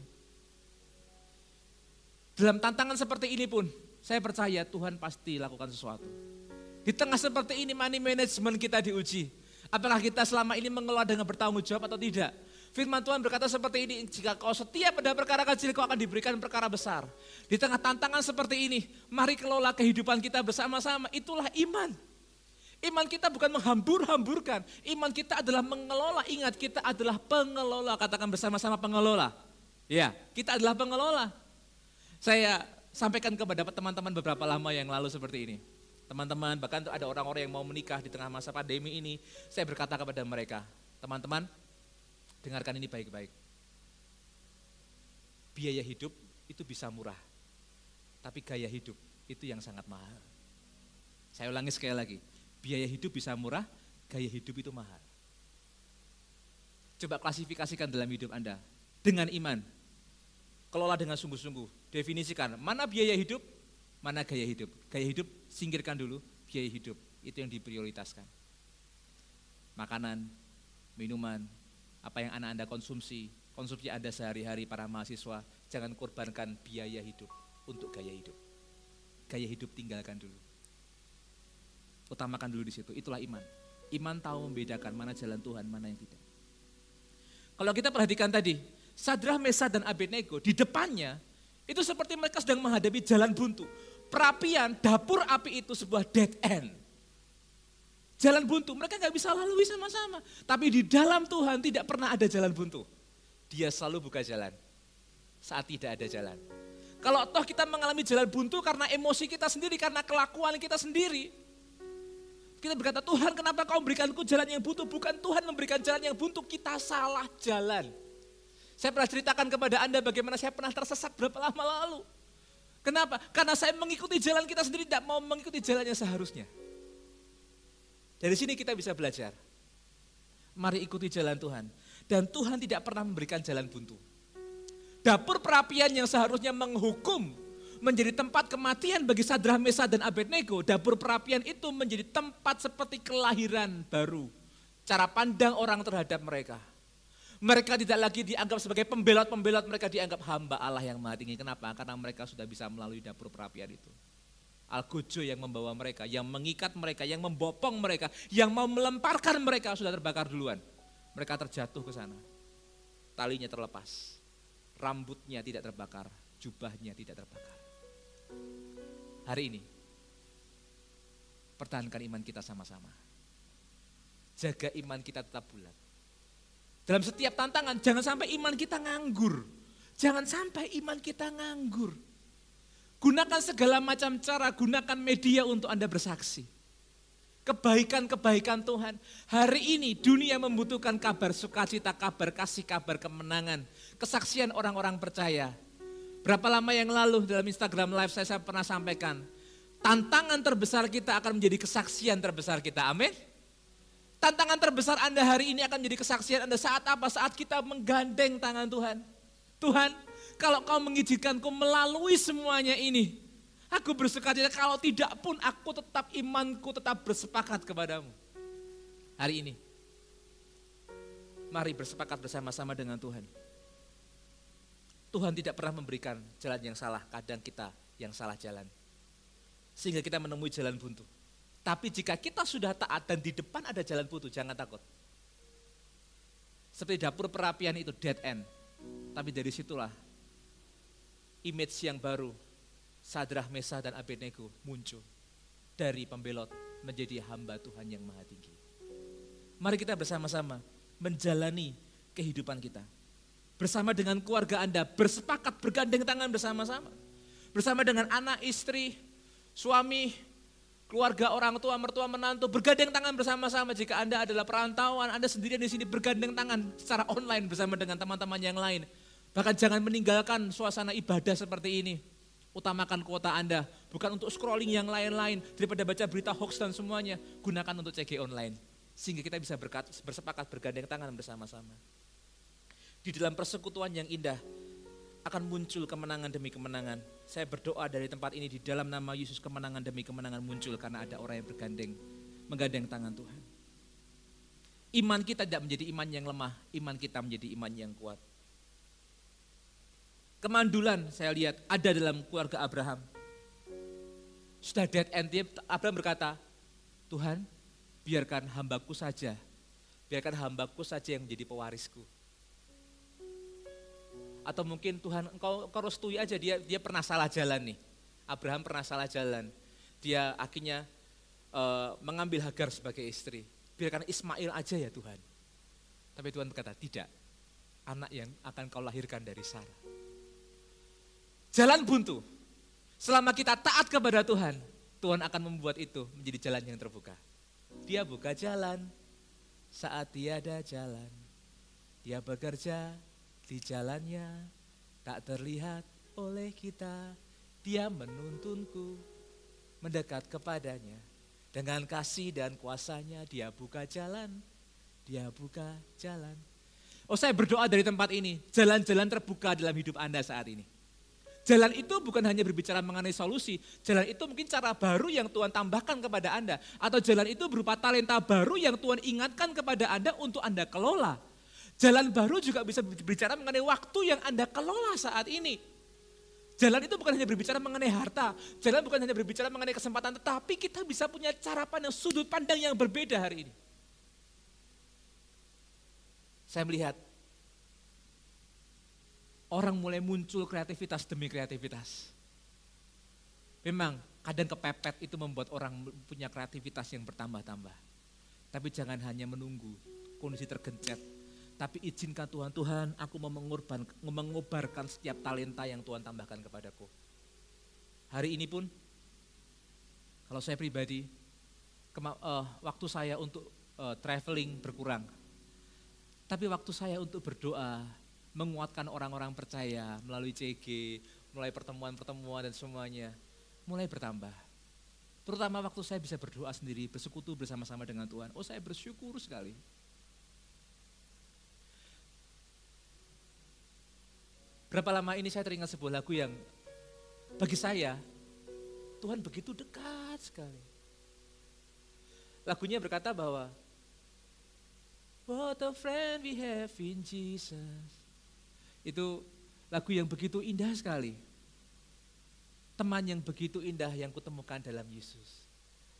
Dalam tantangan seperti ini pun, saya percaya Tuhan pasti lakukan sesuatu. Di tengah seperti ini money management kita diuji. Apakah kita selama ini mengelola dengan bertanggung jawab atau tidak? Firman Tuhan berkata seperti ini, jika kau setia pada perkara kecil, kau akan diberikan perkara besar. Di tengah tantangan seperti ini, mari kelola kehidupan kita bersama-sama. Itulah iman. Iman kita bukan menghambur-hamburkan. Iman kita adalah mengelola. Ingat, kita adalah pengelola. Katakan bersama-sama pengelola. Ya, kita adalah pengelola. Saya sampaikan kepada teman-teman beberapa lama yang lalu seperti ini. Teman-teman, bahkan ada orang-orang yang mau menikah di tengah masa pandemi ini, saya berkata kepada mereka, teman-teman, dengarkan ini baik-baik. Biaya hidup itu bisa murah, tapi gaya hidup itu yang sangat mahal. Saya ulangi sekali lagi, biaya hidup bisa murah, gaya hidup itu mahal. Coba klasifikasikan dalam hidup Anda, dengan iman, kelola dengan sungguh-sungguh, definisikan mana biaya hidup, mana gaya hidup. Gaya hidup singkirkan dulu, biaya hidup itu yang diprioritaskan. Makanan, minuman, apa yang Anda konsumsi Anda sehari-hari para mahasiswa, jangan korbankan biaya hidup untuk gaya hidup. Gaya hidup tinggalkan dulu. Utamakan dulu di situ, itulah iman. Iman tahu membedakan mana jalan Tuhan, mana yang tidak. Kalau kita perhatikan tadi, Sadrah, Mesah, dan Abednego di depannya, itu seperti mereka sedang menghadapi jalan buntu. Perapian, dapur api itu sebuah dead end. Jalan buntu, mereka gak bisa lalui sama-sama. Tapi di dalam Tuhan tidak pernah ada jalan buntu. Dia selalu buka jalan saat tidak ada jalan. Kalau toh kita mengalami jalan buntu karena emosi kita sendiri, karena kelakuan kita sendiri. Kita berkata, Tuhan kenapa kau memberikanku jalan yang buntu? Bukan Tuhan memberikan jalan yang buntu, kita salah jalan. Saya pernah ceritakan kepada Anda bagaimana saya pernah tersesat berapa lama lalu. Kenapa? Karena saya mengikuti jalan kita sendiri, tidak mau mengikuti jalannya seharusnya. Dari sini kita bisa belajar. Mari ikuti jalan Tuhan. Dan Tuhan tidak pernah memberikan jalan buntu. Dapur perapian yang seharusnya menghukum, menjadi tempat kematian bagi Sadrah, Mesah, dan Abednego. Dapur perapian itu menjadi tempat seperti kelahiran baru. Cara pandang orang terhadap mereka. Mereka tidak lagi dianggap sebagai pembelot-pembelot, mereka dianggap hamba Allah yang Maha Tinggi. Kenapa? Karena mereka sudah bisa melalui dapur perapian itu. Algojo yang membawa mereka, yang mengikat mereka, yang membopong mereka, yang mau melemparkan mereka sudah terbakar duluan. Mereka terjatuh ke sana. Talinya terlepas, rambutnya tidak terbakar, jubahnya tidak terbakar. Hari ini, pertahankan iman kita sama-sama. Jaga iman kita tetap bulat. Dalam setiap tantangan, jangan sampai iman kita nganggur. Jangan sampai iman kita nganggur. Gunakan segala macam cara, gunakan media untuk Anda bersaksi. Kebaikan-kebaikan Tuhan. Hari ini dunia membutuhkan kabar sukacita, kabar kasih, kabar kemenangan. Kesaksian orang-orang percaya. Berapa lama yang lalu dalam Instagram Live saya pernah sampaikan. Tantangan terbesar kita akan menjadi kesaksian terbesar kita. Amin. Tantangan terbesar Anda hari ini akan menjadi kesaksian Anda saat apa? Saat kita menggandeng tangan Tuhan. Tuhan, kalau kau mengizinkanku melalui semuanya ini, aku bersukacita, kalau tidak pun aku tetap imanku tetap bersepakat kepadamu. Hari ini, mari bersepakat bersama-sama dengan Tuhan. Tuhan tidak pernah memberikan jalan yang salah, kadang kita yang salah jalan. Sehingga kita menemui jalan buntu. Tapi jika kita sudah taat dan di depan ada jalan buntu, jangan takut. Seperti dapur perapian itu dead end. Tapi dari situlah image yang baru, Sadrah, Mesah, dan Abednego muncul. Dari pembelot menjadi hamba Tuhan yang Maha Tinggi. Mari kita bersama-sama menjalani kehidupan kita. Bersama dengan keluarga Anda, bersepakat bergandeng tangan bersama-sama. Bersama dengan anak, istri, suami, keluarga, orang tua, mertua, menantu, bergandeng tangan bersama-sama. Jika Anda adalah perantauan, Anda sendirian di sini bergandeng tangan secara online bersama dengan teman-teman yang lain. Bahkan jangan meninggalkan suasana ibadah seperti ini. Utamakan kuota Anda, bukan untuk scrolling yang lain-lain, daripada baca berita hoax dan semuanya. Gunakan untuk CG online, sehingga kita bisa bersepakat bergandeng tangan bersama-sama. Di dalam persekutuan yang indah, akan muncul kemenangan demi kemenangan. Saya berdoa dari tempat ini di dalam nama Yesus, kemenangan demi kemenangan muncul karena ada orang yang menggandeng tangan Tuhan. Iman kita tidak menjadi iman yang lemah, iman kita menjadi iman yang kuat. Kemandulan saya lihat ada dalam keluarga Abraham. Sudah dead end, Abraham berkata, Tuhan biarkan hambaku saja yang menjadi pewarisku. Atau mungkin Tuhan engkau restui aja, dia pernah salah jalan nih. Abraham pernah salah jalan. Dia akhirnya mengambil Hagar sebagai istri. Biarkan Ismail aja ya Tuhan. Tapi Tuhan berkata, tidak. Anak yang akan kau lahirkan dari Sarah. Jalan buntu. Selama kita taat kepada Tuhan, Tuhan akan membuat itu menjadi jalan yang terbuka. Dia buka jalan saat tiada jalan. Dia bekerja di jalannya, tak terlihat oleh kita. Dia menuntunku mendekat kepadanya. Dengan kasih dan kuasanya dia buka jalan. Dia buka jalan. Oh, saya berdoa dari tempat ini, jalan-jalan terbuka dalam hidup Anda saat ini. Jalan itu bukan hanya berbicara mengenai solusi, jalan itu mungkin cara baru yang Tuhan tambahkan kepada Anda. Atau jalan itu berupa talenta baru yang Tuhan ingatkan kepada Anda untuk Anda kelola. Jalan baru juga bisa berbicara mengenai waktu yang Anda kelola saat ini. Jalan itu bukan hanya berbicara mengenai harta, jalan bukan hanya berbicara mengenai kesempatan, tetapi kita bisa punya cara pandang, sudut pandang yang berbeda hari ini. Saya melihat orang mulai muncul kreativitas demi kreativitas. Memang kadang kepepet itu membuat orang punya kreativitas yang bertambah-tambah. Tapi jangan hanya menunggu kondisi tergencet. Tapi izinkan Tuhan, aku mau mengobarkan setiap talenta yang Tuhan tambahkan kepadaku. Hari ini pun, kalau saya pribadi, waktu saya untuk traveling berkurang. Tapi waktu saya untuk berdoa, menguatkan orang-orang percaya melalui CG, melalui pertemuan-pertemuan dan semuanya, mulai bertambah. Terutama waktu saya bisa berdoa sendiri, bersekutu bersama-sama dengan Tuhan. Oh, saya bersyukur sekali. Berapa lama ini saya teringat sebuah lagu yang bagi saya Tuhan begitu dekat sekali. Lagunya berkata bahwa what a friend we have in Jesus. Itu lagu yang begitu indah sekali. Teman yang begitu indah yang kutemukan dalam Yesus.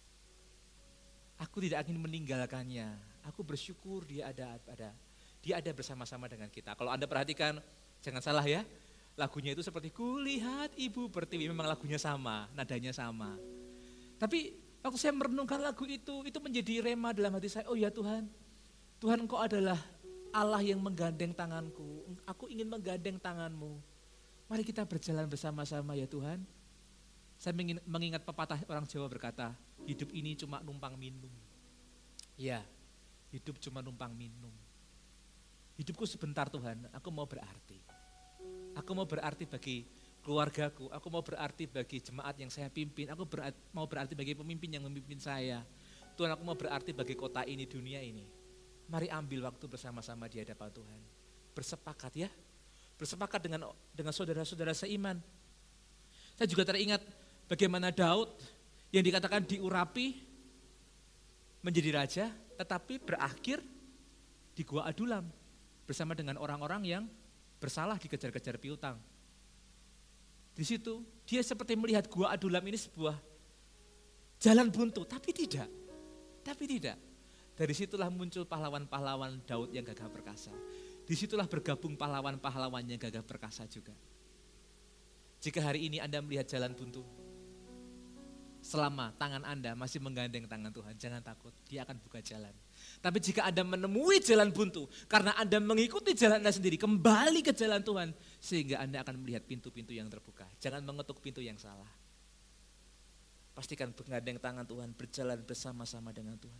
Aku tidak ingin meninggalkannya. Aku bersyukur dia ada bersama-sama dengan kita. Kalau Anda perhatikan, jangan salah ya, lagunya itu seperti kulihat ibu pertiwi, memang lagunya sama, nadanya sama. Tapi waktu saya merenungkan lagu itu menjadi rema dalam hati saya, oh ya Tuhan, Tuhan Engkau adalah Allah yang menggandeng tanganku, aku ingin menggandeng tanganmu. Mari kita berjalan bersama-sama ya Tuhan. Saya mengingat pepatah orang Jawa berkata, hidup ini cuma numpang minum. Ya, hidup cuma numpang minum. Hidupku sebentar Tuhan, aku mau berarti. Aku mau berarti bagi keluargaku, aku mau berarti bagi jemaat yang saya pimpin, aku mau berarti bagi pemimpin yang memimpin saya. Tuhan, aku mau berarti bagi kota ini, dunia ini. Mari ambil waktu bersama-sama di hadapan Tuhan. Bersepakat ya, bersepakat dengan saudara-saudara seiman. Saya juga teringat bagaimana Daud yang dikatakan diurapi menjadi raja, tetapi berakhir di Gua Adulam. Bersama dengan orang-orang yang bersalah dikejar-kejar piutang. Di situ dia seperti melihat Gua Adulam ini sebuah jalan buntu, tapi tidak. Dari situlah muncul pahlawan-pahlawan Daud yang gagah perkasa. Disitulah bergabung pahlawan-pahlawan yang gagah perkasa juga. Jika hari ini Anda melihat jalan buntu, Selama tangan Anda masih menggandeng tangan Tuhan, jangan takut, dia akan buka jalan. Tapi jika Anda menemui jalan buntu, karena Anda mengikuti jalan Anda sendiri, kembali ke jalan Tuhan, sehingga Anda akan melihat pintu-pintu yang terbuka. Jangan mengetuk pintu yang salah. Pastikan menggandeng tangan Tuhan, berjalan bersama-sama dengan Tuhan.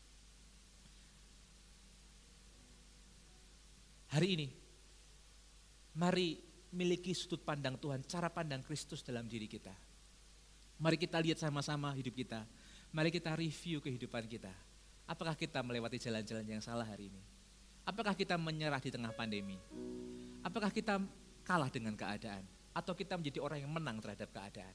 Hari ini, mari miliki sudut pandang Tuhan, cara pandang Kristus dalam diri kita. Mari kita lihat sama-sama hidup kita. Mari kita review kehidupan kita. Apakah kita melewati jalan-jalan yang salah hari ini? Apakah kita menyerah di tengah pandemi? Apakah kita kalah dengan keadaan? Atau kita menjadi orang yang menang terhadap keadaan?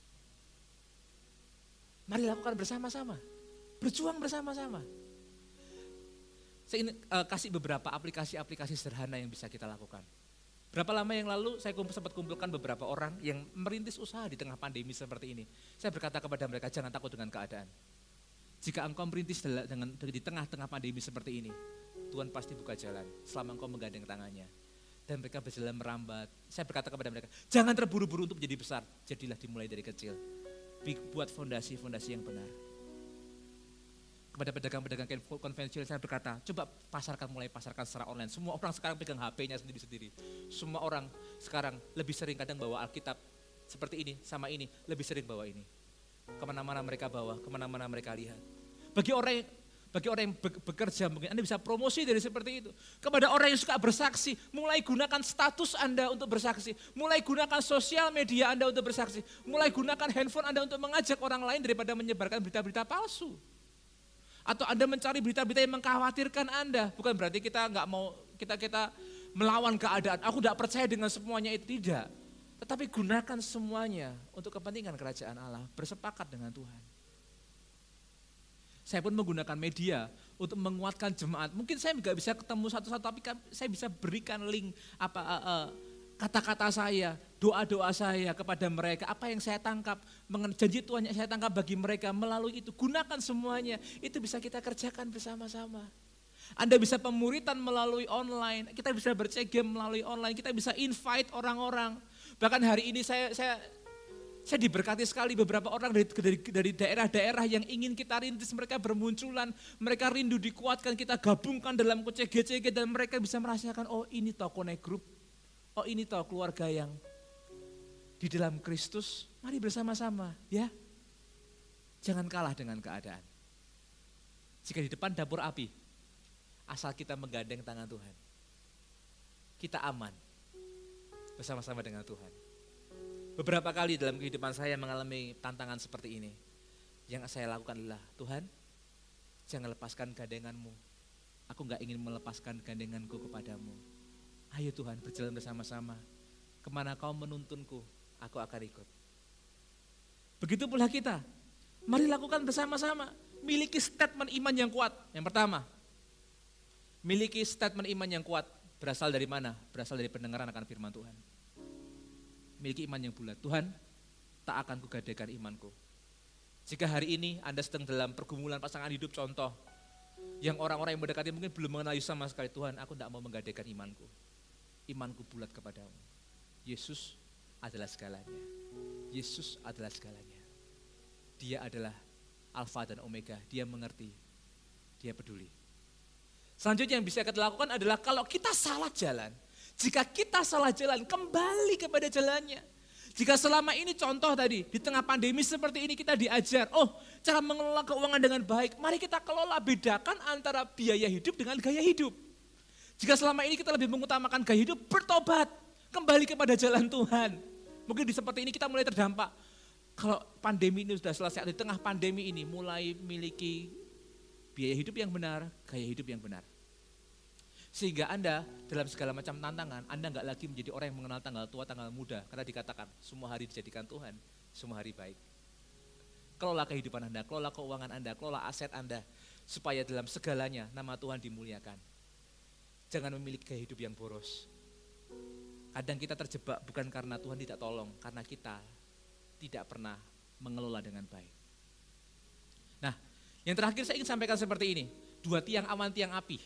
Mari lakukan bersama-sama. Berjuang bersama-sama. Saya ingin kasih beberapa aplikasi-aplikasi sederhana yang bisa kita lakukan. Berapa lama yang lalu saya sempat kumpulkan beberapa orang yang merintis usaha di tengah pandemi seperti ini. Saya berkata kepada mereka, jangan takut dengan keadaan. Jika engkau merintis di tengah-tengah pandemi seperti ini, Tuhan pasti buka jalan selama engkau menggandeng tangannya. Dan mereka berjalan merambat. Saya berkata kepada mereka, jangan terburu-buru untuk menjadi besar. Jadilah dimulai dari kecil. Buat fondasi-fondasi yang benar. Kepada pedagang-pedagang konvensional saya berkata, coba mulai pasarkan secara online. Semua orang sekarang pegang HP-nya sendiri-sendiri. Semua orang sekarang lebih sering kadang bawa Alkitab seperti ini, sama ini, lebih sering bawa ini. Kemana-mana mereka bawa, kemana-mana mereka lihat. Bagi orang yang bekerja, mungkin Anda bisa promosi dari seperti itu. Kepada orang yang suka bersaksi, mulai gunakan status Anda untuk bersaksi. Mulai gunakan sosial media Anda untuk bersaksi. Mulai gunakan handphone Anda untuk mengajak orang lain daripada menyebarkan berita-berita palsu. Atau Anda mencari berita-berita yang mengkhawatirkan Anda. Bukan berarti kita nggak mau kita melawan keadaan. Aku tidak percaya dengan semuanya itu, tidak. Tetapi gunakan semuanya untuk kepentingan kerajaan Allah. Bersepakat dengan Tuhan. Saya pun menggunakan media untuk menguatkan jemaat. Mungkin saya nggak bisa ketemu satu-satu, tapi saya bisa berikan link kata-kata saya, doa-doa saya kepada mereka, apa yang saya tangkap, janji Tuhan yang saya tangkap bagi mereka, melalui itu gunakan semuanya, itu bisa kita kerjakan bersama-sama. Anda bisa pemuritan melalui online, kita bisa bercegem melalui online, kita bisa invite orang-orang. Bahkan hari ini saya diberkati sekali beberapa orang dari daerah-daerah yang ingin kita rintis, mereka bermunculan, mereka rindu dikuatkan, kita gabungkan dalam CG dan mereka bisa merasakan, oh ini toh Connect Group. Oh ini toh keluarga yang di dalam Kristus, mari bersama-sama ya. Jangan kalah dengan keadaan. Jika di depan dapur api, asal kita menggandeng tangan Tuhan, kita aman bersama-sama dengan Tuhan. Beberapa kali dalam kehidupan saya mengalami tantangan seperti ini. Yang saya lakukan adalah, Tuhan jangan lepaskan gandenganmu. Aku gak ingin melepaskan gandenganku kepadamu. Ayo Tuhan berjalan bersama-sama, kemana kau menuntunku, aku akan ikut. Begitu pula kita, mari lakukan bersama-sama, miliki statement iman yang kuat. Yang pertama, miliki statement iman yang kuat, berasal dari mana? Berasal dari pendengaran akan firman Tuhan. Miliki iman yang bulat, Tuhan tak akan kugadaikan imanku. Jika hari ini Anda sedang dalam pergumulan pasangan hidup, contoh, yang orang-orang yang mendekati mungkin belum mengenal Yesus sama sekali, Tuhan aku tidak mau menggadaikan imanku. Imanku bulat kepadamu. Yesus adalah segalanya. Yesus adalah segalanya. Dia adalah Alfa dan Omega. Dia mengerti. Dia peduli. Selanjutnya yang bisa kita lakukan adalah kalau kita salah jalan. Jika kita salah jalan, kembali kepada jalannya. Jika selama ini contoh tadi, di tengah pandemi seperti ini kita diajar, cara mengelola keuangan dengan baik. Mari kita kelola, bedakan antara biaya hidup dengan gaya hidup. Jika selama ini kita lebih mengutamakan gaya hidup, bertobat, kembali kepada jalan Tuhan. Mungkin di seperti ini kita mulai terdampak. Kalau pandemi ini sudah selesai, di tengah pandemi ini mulai miliki biaya hidup yang benar, gaya hidup yang benar. Sehingga Anda dalam segala macam tantangan, Anda enggak lagi menjadi orang yang mengenal tanggal tua, tanggal muda. Karena dikatakan semua hari dijadikan Tuhan, semua hari baik. Kelola kehidupan Anda, kelola keuangan Anda, kelola aset Anda. Supaya dalam segalanya nama Tuhan dimuliakan. Jangan memiliki gaya hidup yang boros. Kadang kita terjebak bukan karena Tuhan tidak tolong, karena kita tidak pernah mengelola dengan baik. Nah, yang terakhir saya ingin sampaikan seperti ini. 2 tiang awan, tiang api.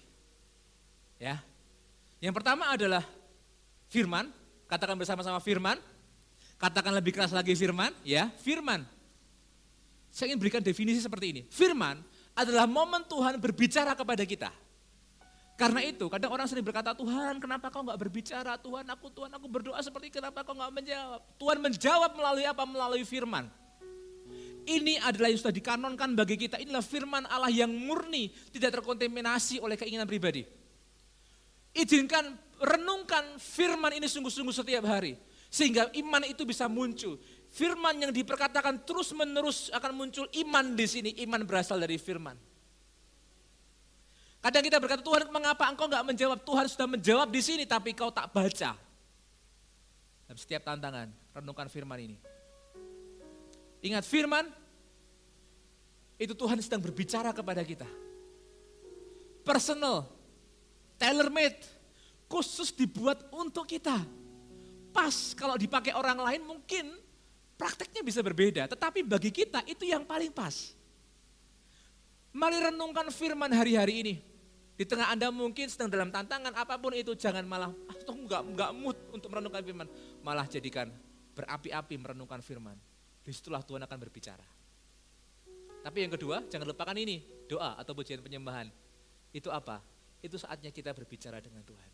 Ya. Yang pertama adalah firman, katakan bersama-sama firman. Katakan lebih keras lagi firman, ya, firman. Saya ingin berikan definisi seperti ini. Firman adalah momen Tuhan berbicara kepada kita. Karena itu kadang orang sering berkata, Tuhan kenapa kau gak berbicara? Tuhan aku berdoa seperti kenapa kau gak menjawab? Tuhan menjawab melalui apa? Melalui firman. Ini adalah yang sudah dikanonkan bagi kita. Inilah firman Allah yang murni, tidak terkontaminasi oleh keinginan pribadi. Izinkan, renungkan firman ini sungguh-sungguh setiap hari. Sehingga iman itu bisa muncul. Firman yang diperkatakan terus menerus akan muncul iman di sini. Iman berasal dari firman. Kadang kita berkata, Tuhan mengapa engkau enggak menjawab? Tuhan sudah menjawab di sini tapi kau tak baca. Dalam setiap tantangan, renungkan firman ini. Ingat firman, itu Tuhan sedang berbicara kepada kita. Personal, tailor-made, khusus dibuat untuk kita. Pas kalau dipakai orang lain mungkin prakteknya bisa berbeda. Tetapi bagi kita itu yang paling pas. Mari renungkan firman hari-hari ini. Di tengah Anda mungkin sedang dalam tantangan apapun itu, jangan malah enggak mood untuk merenungkan firman. Malah jadikan berapi-api merenungkan firman. Disitulah Tuhan akan berbicara. Tapi yang kedua, jangan lupakan ini, doa atau pujian penyembahan. Itu apa? Itu saatnya kita berbicara dengan Tuhan.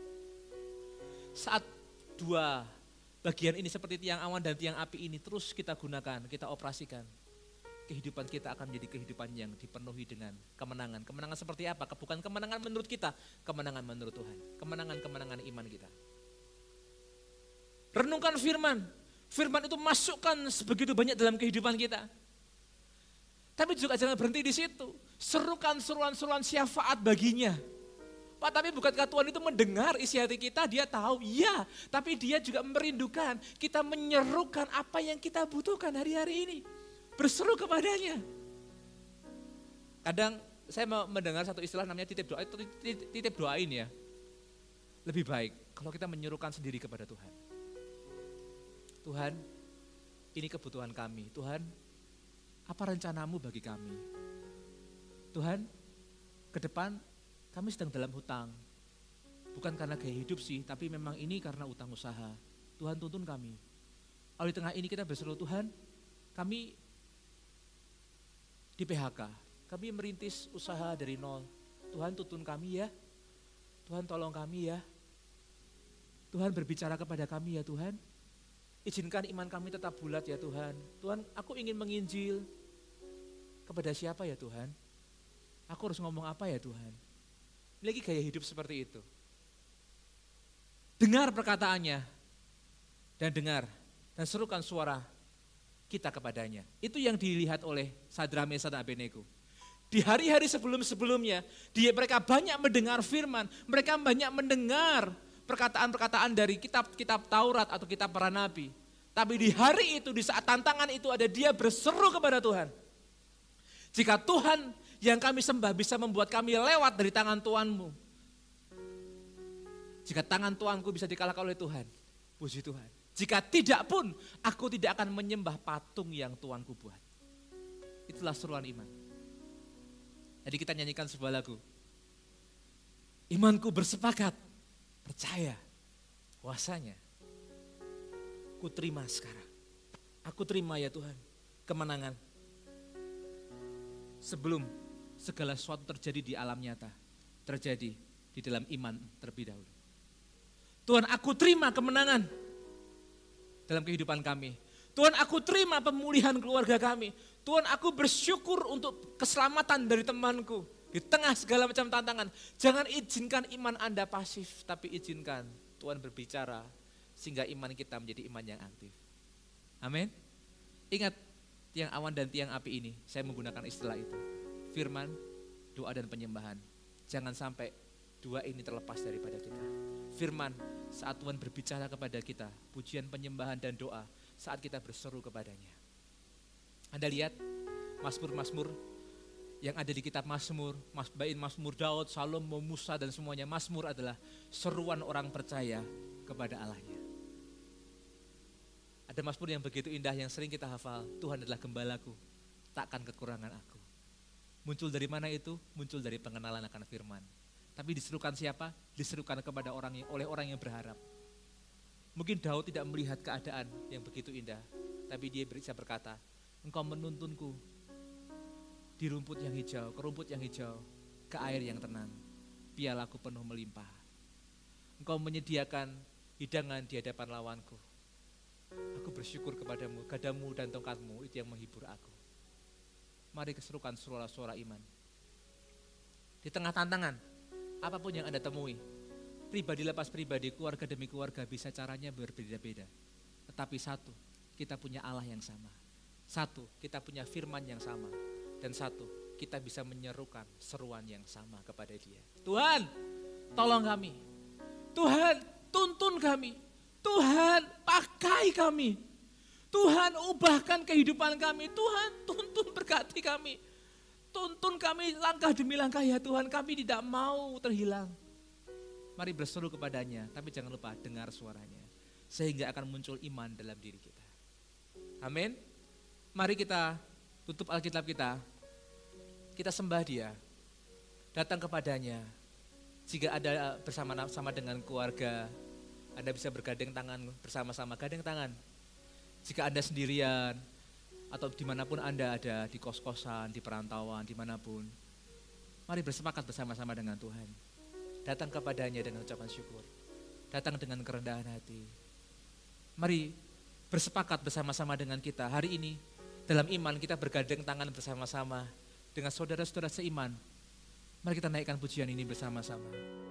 Saat dua bagian ini seperti tiang awan dan tiang api ini terus kita gunakan, kita operasikan. Kehidupan kita akan menjadi kehidupan yang dipenuhi dengan kemenangan. Kemenangan seperti apa? Bukan kemenangan menurut kita, kemenangan menurut Tuhan. Kemenangan-kemenangan iman kita. Renungkan firman. Firman itu masukkan sebegitu banyak dalam kehidupan kita. Tapi juga jangan berhenti di situ. Serukan seruan-seruan syafaat baginya. Pak, tapi bukankah Tuhan itu mendengar isi hati kita? Dia tahu, iya. Tapi dia juga merindukan. Kita menyerukan apa yang kita butuhkan hari-hari ini. Berseru kepadanya. Kadang saya mau mendengar satu istilah namanya titip doa, itu titip doain ya. Lebih baik kalau kita menyerukan sendiri kepada Tuhan. Tuhan, ini kebutuhan kami. Tuhan, apa rencanamu bagi kami? Tuhan, ke depan kami sedang dalam hutang. Bukan karena gaya hidup sih, tapi memang ini karena utang usaha. Tuhan tuntun kami. Lalu di tengah ini kita berseru, Tuhan, kami di PHK, kami merintis usaha dari nol. Tuhan tuntun kami ya, Tuhan tolong kami ya. Tuhan berbicara kepada kami ya Tuhan. Izinkan iman kami tetap bulat ya Tuhan. Tuhan, aku ingin menginjil. Kepada siapa ya Tuhan? Aku harus ngomong apa ya Tuhan? Lagi gaya hidup seperti itu. Dengar perkataannya dan dengar dan serukan suara kita kepadanya. Itu yang dilihat oleh Sadrak, Mesak, dan Abednego. Di hari-hari sebelum-sebelumnya, mereka banyak mendengar firman, mereka banyak mendengar perkataan-perkataan dari kitab-kitab Taurat atau kitab para nabi. Tapi di hari itu, di saat tantangan itu ada, dia berseru kepada Tuhan. Jika Tuhan yang kami sembah bisa membuat kami lewat dari tangan Tuhanmu. Jika tangan Tuhanku bisa dikalahkan oleh Tuhan, puji Tuhan. Jika tidak pun, aku tidak akan menyembah patung yang Tuhanku buat. Itulah seruan iman. Jadi kita nyanyikan sebuah lagu. Imanku bersepakat, percaya, kuasanya. Ku terima sekarang. Aku terima ya Tuhan, kemenangan. Sebelum segala sesuatu terjadi di alam nyata, terjadi di dalam iman terlebih dahulu. Tuhan, aku terima kemenangan dalam kehidupan kami. Tuhan, aku terima pemulihan keluarga kami. Tuhan, aku bersyukur untuk keselamatan dari temanku. Di tengah segala macam tantangan. Jangan izinkan iman Anda pasif, tapi izinkan Tuhan berbicara sehingga iman kita menjadi iman yang aktif. Amin. Ingat, tiang awan dan tiang api ini, saya menggunakan istilah itu. Firman, doa dan penyembahan. Jangan sampai dua ini terlepas daripada kita. Firman, saat Tuhan berbicara kepada kita, pujian, penyembahan, dan doa, saat kita berseru kepadanya. Anda lihat Mazmur-Mazmur yang ada di kitab Mazmur, Mazmur Daud, Salomo, Musa, dan semuanya. Mazmur adalah seruan orang percaya kepada Allahnya. Ada Mazmur yang begitu indah yang sering kita hafal, Tuhan adalah gembalaku, takkan kekurangan aku. Muncul dari mana itu? Muncul dari pengenalan akan firman. Tapi diserukan siapa? Diserukan kepada oleh orang yang berharap. Mungkin Daud tidak melihat keadaan yang begitu indah, tapi dia bisa berkata, Engkau menuntunku di rumput yang hijau, ke rumput yang hijau, ke air yang tenang. Pialaku penuh melimpah. Engkau menyediakan hidangan di hadapan lawanku. Aku bersyukur kepadamu, gadamu dan tongkatmu itu yang menghibur aku. Mari keserukan suara-suara iman. Di tengah tantangan, apapun yang Anda temui, pribadi lepas pribadi, keluarga demi keluarga bisa caranya berbeda-beda. Tetapi satu, kita punya Allah yang sama. Satu, kita punya firman yang sama. Dan satu, kita bisa menyerukan seruan yang sama kepada Dia. Tuhan, tolong kami. Tuhan, tuntun kami. Tuhan, pakai kami. Tuhan, ubahkan kehidupan kami. Tuhan, tuntun berkati kami. Tuntun kami langkah demi langkah ya Tuhan. Kami tidak mau terhilang. Mari berseru kepadanya, tapi jangan lupa dengar suaranya. Sehingga akan muncul iman dalam diri kita. Amin. Mari kita tutup Alkitab kita. Kita sembah Dia. Datang kepadanya. Jika ada bersama-sama dengan keluarga, Anda bisa bergandeng tangan bersama-sama, gandeng tangan. Jika Anda sendirian, atau dimanapun Anda ada, di kos-kosan, di perantauan, dimanapun. Mari bersepakat bersama-sama dengan Tuhan. Datang kepadanya dengan ucapan syukur. Datang dengan kerendahan hati. Mari bersepakat bersama-sama dengan kita. Hari ini dalam iman kita bergandeng tangan bersama-sama dengan saudara-saudara seiman. Mari kita naikkan pujian ini bersama-sama.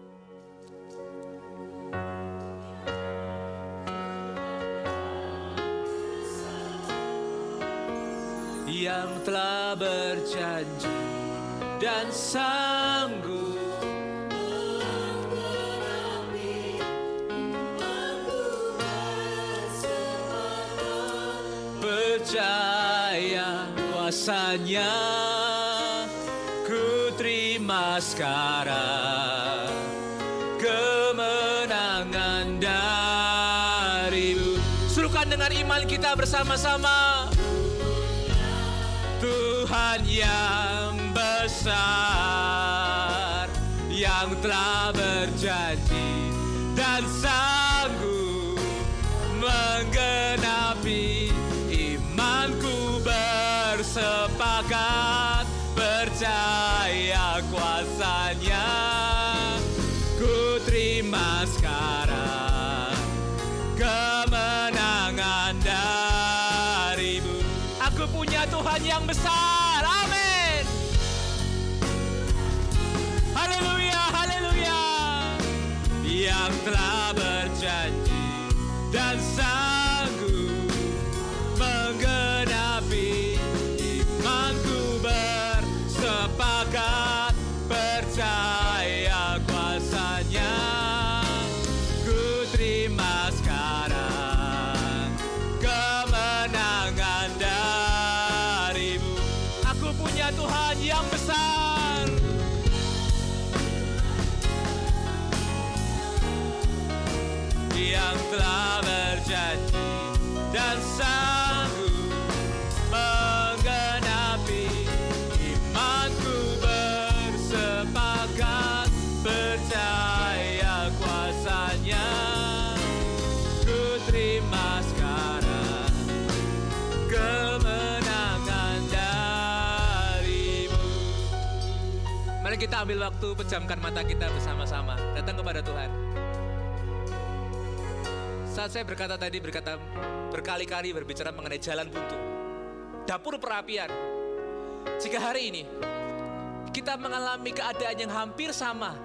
Yang telah berjanji dan sanggup percaya kuasanya, ku terima sekarang kemenangan darimu. Serukan dengan iman kita bersama-sama. Tuhan yang besar, yang telah berjanji dan sanggup menggenapi imanku, bersepakat percaya kuasanya, ku terima sekarang kemenangan darimu. Aku punya Tuhan yang besar, amin. Haleluya, haleluya. Yang telah berjanji dan sanggup menggenapi imanku, bersepakat percaya kuasanya, ku terima sekarang kemenangan darimu. Aku punya Tuhan yang besar. Yang telah berjanji dan sanggup menggenapi imanku, bersepakat percaya kuasanya, ku terima sekarang kemenangan darimu. Mari kita ambil waktu, pejamkan mata kita bersama-sama, datang kepada Tuhan. Saat saya berkata tadi, berkali-kali berbicara mengenai jalan buntu, dapur perapian. Jika hari ini kita mengalami keadaan yang hampir sama,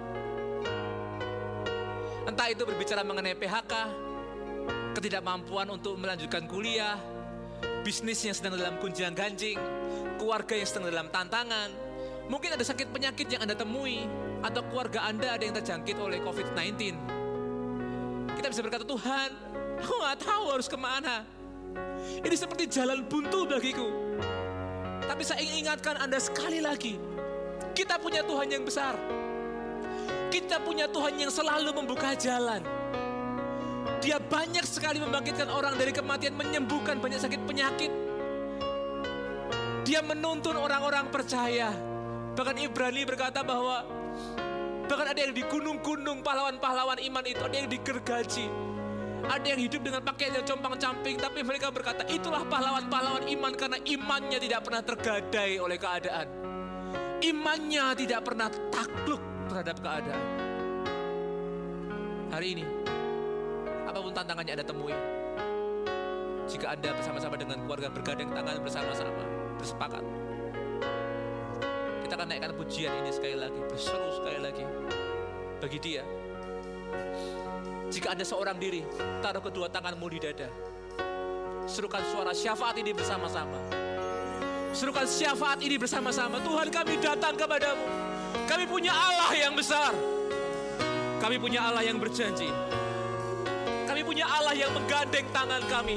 entah itu berbicara mengenai PHK, ketidakmampuan untuk melanjutkan kuliah, bisnis yang sedang dalam gunjang-ganjing, keluarga yang sedang dalam tantangan, mungkin ada sakit penyakit yang Anda temui, atau keluarga Anda ada yang terjangkit oleh COVID-19. Kita bisa berkata, Tuhan, aku gak tahu harus kemana. Ini seperti jalan buntu bagiku. Tapi saya ingin ingatkan Anda sekali lagi, kita punya Tuhan yang besar. Kita punya Tuhan yang selalu membuka jalan. Dia banyak sekali membangkitkan orang dari kematian, menyembuhkan banyak sakit penyakit. Dia menuntun orang-orang percaya. Bahkan Ibrani berkata bahwa bahkan ada yang di gunung-gunung pahlawan-pahlawan iman itu, ada yang digergaji. Ada yang hidup dengan pakaian yang compang-camping, tapi mereka berkata, itulah pahlawan-pahlawan iman karena imannya tidak pernah tergadai oleh keadaan. Imannya tidak pernah takluk terhadap keadaan. Hari ini, apapun tantangannya Anda temui, jika Anda bersama-sama dengan keluarga bergandeng tangan bersama-sama, bersepakat, kita akan naikkan pujian ini sekali lagi, berseru sekali lagi bagi Dia. Jika Anda seorang diri, taruh kedua tanganmu di dada. Serukan suara syafaat ini bersama-sama. Serukan syafaat ini bersama-sama. Tuhan, kami datang kepadamu. Kami punya Allah yang besar. Kami punya Allah yang berjanji. Kami punya Allah yang menggandeng tangan kami.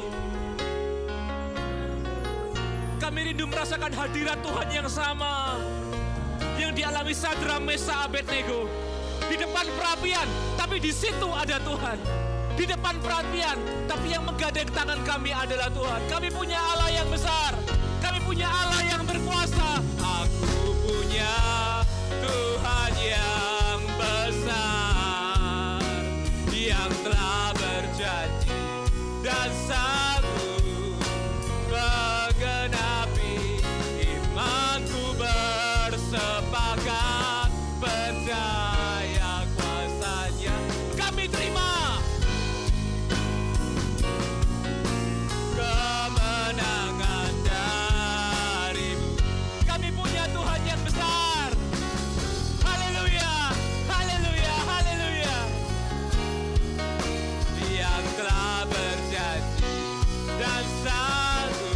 Kami rindu merasakan hadirat Tuhan yang sama yang dialami Sadrak, Mesak, Abednego. Di depan perapian, tapi di situ ada Tuhan. Di depan perapian, tapi yang menggandeng tangan kami adalah Tuhan. Kami punya Allah yang besar. Kami punya Allah yang berkuasa. Aku punya Tuhan yang besar, yang telah berjanji dan sanggup menggenapi imanku, bersepakat percaya kuasanya. Kami terima kemenangan darimu. Kami punya Tuhan yang besar. Haleluya, haleluya, haleluya. Yang telah berjanji dan sanggup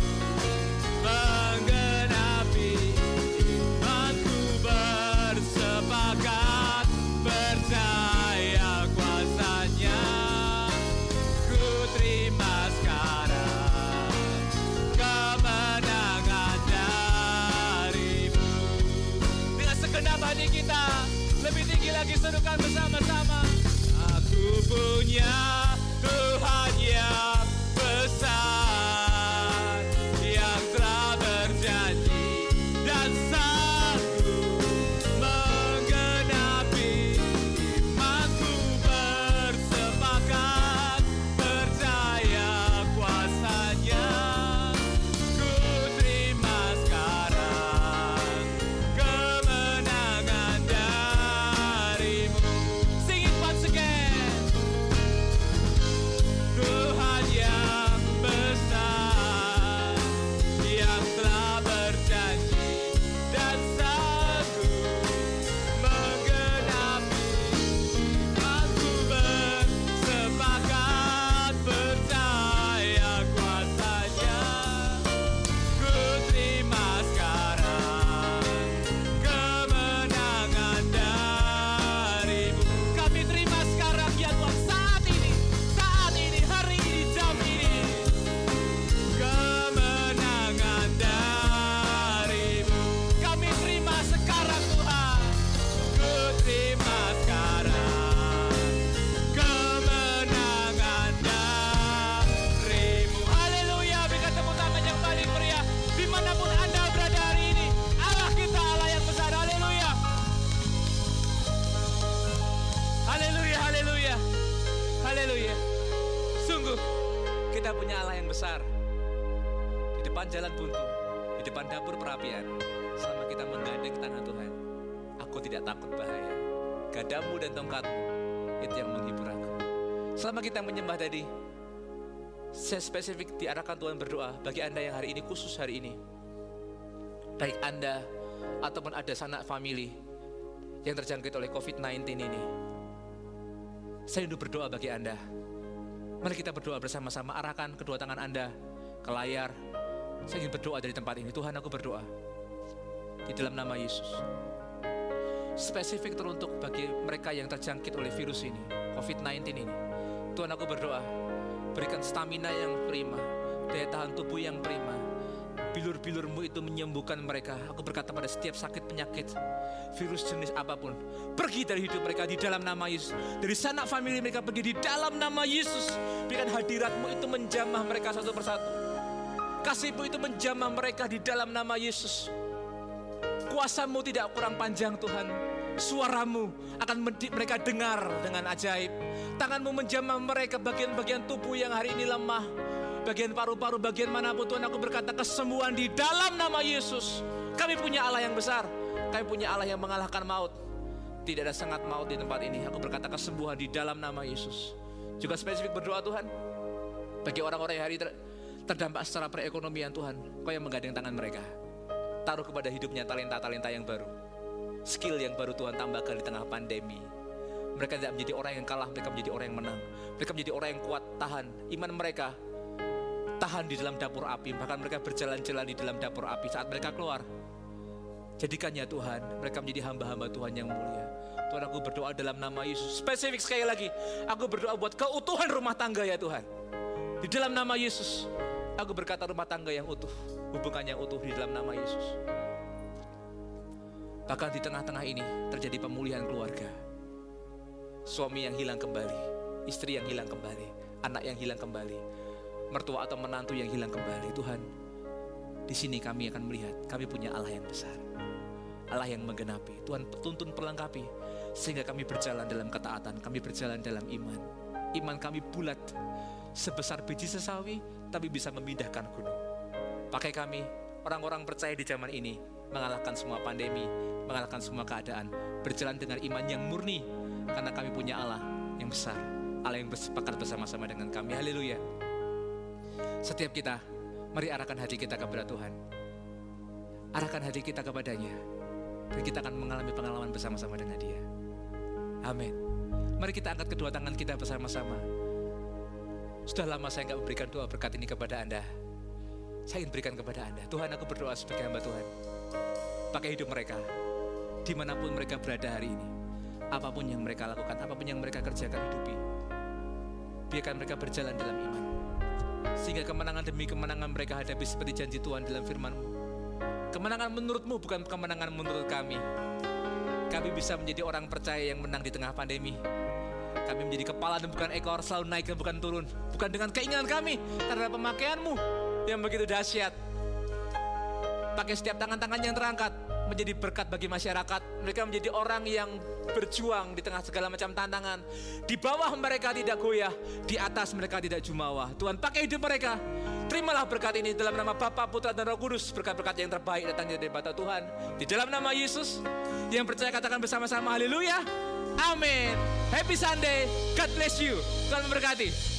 menggenapi imanku, bersepakat percaya kuasanya. Ku terima sekarang kemenangan darimu. Dengan segenap hati kita, lebih tinggi lagi serukan bersama-sama. Aku punya Tuhan yang besar, yang telah berjanji dan sanggup menggenapi imanku, bersepakat percaya kuasanya. Ku terima sekarang kemenangan darimu. Sing it once again. Tuhan yang besar, yang telah berjanji dan sanggup menggenapi imanku, bersepakat percaya kuasanya. Ku terima sekarang kemenangan darimu. Kami terima sekarang ya Tuhan, saat ini, hari ini, jam ini. Kemenangan darimu. Kami terima sekarang Tuhan. Ku terima sekarang kemenangan darimu. Haleluya, berikan tepuk tangan yang paling meriah dimanapun Anda berada hari ini. Allah kita Allah yang besar. Haleluya. Haleluya, haleluya, haleluya. Sungguh kita punya Allah yang besar. Di depan jalan buntu, di depan dapur perapian, selama kita menggandeng tangan Tuhan, aku tidak takut bahaya. Gadamu dan tongkatmu itu yang menghibur aku. Selama kita menyembah tadi, saya spesifik diarahkan Tuhan berdoa bagi Anda yang hari ini, khusus hari ini. Baik Anda ataupun ada sanak famili yang terjangkit oleh COVID-19 ini. Saya rindu berdoa bagi Anda. Mari kita berdoa bersama-sama, arahkan kedua tangan Anda ke layar. Saya ingin berdoa dari tempat ini. Tuhan, aku berdoa di dalam nama Yesus. Spesifik teruntuk bagi mereka yang terjangkit oleh virus ini, COVID-19 ini. Tuhan, aku berdoa, berikan stamina yang prima, daya tahan tubuh yang prima. Bilur-bilur-Mu itu menyembuhkan mereka. Aku berkata pada setiap sakit penyakit, virus jenis apapun, pergi dari hidup mereka di dalam nama Yesus. Dari sanak famili mereka pergi di dalam nama Yesus. Berikan hadirat-Mu itu menjamah mereka satu persatu. Kasih-Mu itu menjamah mereka di dalam nama Yesus. Kuasa-Mu tidak kurang panjang Tuhan. Suaramu akan mereka dengar dengan ajaib. Tanganmu menjamah mereka bagian-bagian tubuh yang hari ini lemah. Bagian paru-paru, bagian manapun Tuhan, aku berkata kesembuhan di dalam nama Yesus. Kami punya Allah yang besar. Kami punya Allah yang mengalahkan maut. Tidak ada sengat maut di tempat ini. Aku berkata kesembuhan di dalam nama Yesus. Juga spesifik berdoa Tuhan, bagi orang-orang yang hari terdampak secara perekonomian Tuhan, Kau yang menggandeng tangan mereka. Taruh kepada hidupnya talenta-talenta yang baru, skill yang baru Tuhan tambahkan di tengah pandemi. Mereka tidak menjadi orang yang kalah, mereka menjadi orang yang menang. Mereka menjadi orang yang kuat, tahan. Iman mereka tahan di dalam dapur api. Bahkan mereka berjalan-jalan di dalam dapur api saat mereka keluar. Jadikannya Tuhan, mereka menjadi hamba-hamba Tuhan yang mulia. Tuhan, aku berdoa dalam nama Yesus. Spesifik sekali lagi, aku berdoa buat keutuhan rumah tangga ya Tuhan. Di dalam nama Yesus, aku berkata rumah tangga yang utuh, hubungan yang utuh di dalam nama Yesus. Bahkan di tengah-tengah ini terjadi pemulihan keluarga. Suami yang hilang kembali, istri yang hilang kembali, anak yang hilang kembali, mertua atau menantu yang hilang kembali. Tuhan, di sini kami akan melihat kami punya Allah yang besar, Allah yang menggenapi. Tuhan tuntun perlengkapi sehingga kami berjalan dalam ketaatan, kami berjalan dalam iman. Iman kami bulat sebesar biji sesawi, tapi bisa memindahkan gunung. Pakai kami, orang-orang percaya di zaman ini, mengalahkan semua pandemi, mengalahkan semua keadaan, berjalan dengan iman yang murni. Karena kami punya Allah yang besar, Allah yang bersepakat bersama-sama dengan kami. Haleluya. Setiap kita, mari arahkan hati kita kepada Tuhan. Arahkan hati kita kepadanya, dan kita akan mengalami pengalaman bersama-sama dengan Dia. Amin. Mari kita angkat kedua tangan kita bersama-sama. Sudah lama saya enggak memberikan doa berkat ini kepada Anda. Saya ingin berikan kepada Anda. Tuhan, aku berdoa sebagai hamba Tuhan. Pakai hidup mereka, dimanapun mereka berada hari ini. Apapun yang mereka lakukan, apapun yang mereka kerjakan, hidupi. Biarkan mereka berjalan dalam iman. Sehingga kemenangan demi kemenangan mereka hadapi seperti janji Tuhan dalam firman-Mu. Kemenangan menurut-Mu, bukan kemenangan menurut kami. Kami bisa menjadi orang percaya yang menang di tengah pandemi. Kami menjadi kepala dan bukan ekor, selalu naik dan bukan turun. Bukan dengan keinginan kami, karena pemakaian-Mu yang begitu dahsyat. Pakai setiap tangan-tangan yang terangkat menjadi berkat bagi masyarakat. Mereka menjadi orang yang berjuang di tengah segala macam tantangan. Di bawah mereka tidak goyah, di atas mereka tidak jumawa. Tuhan, pakai hidup mereka. Terimalah berkat ini dalam nama Bapa, Putra, dan Roh Kudus. Berkat-berkat yang terbaik datangnya dari mata Tuhan. Di dalam nama Yesus, yang percaya katakan bersama-sama haleluya. Amin. Happy Sunday. God bless you. Tuhan memberkati.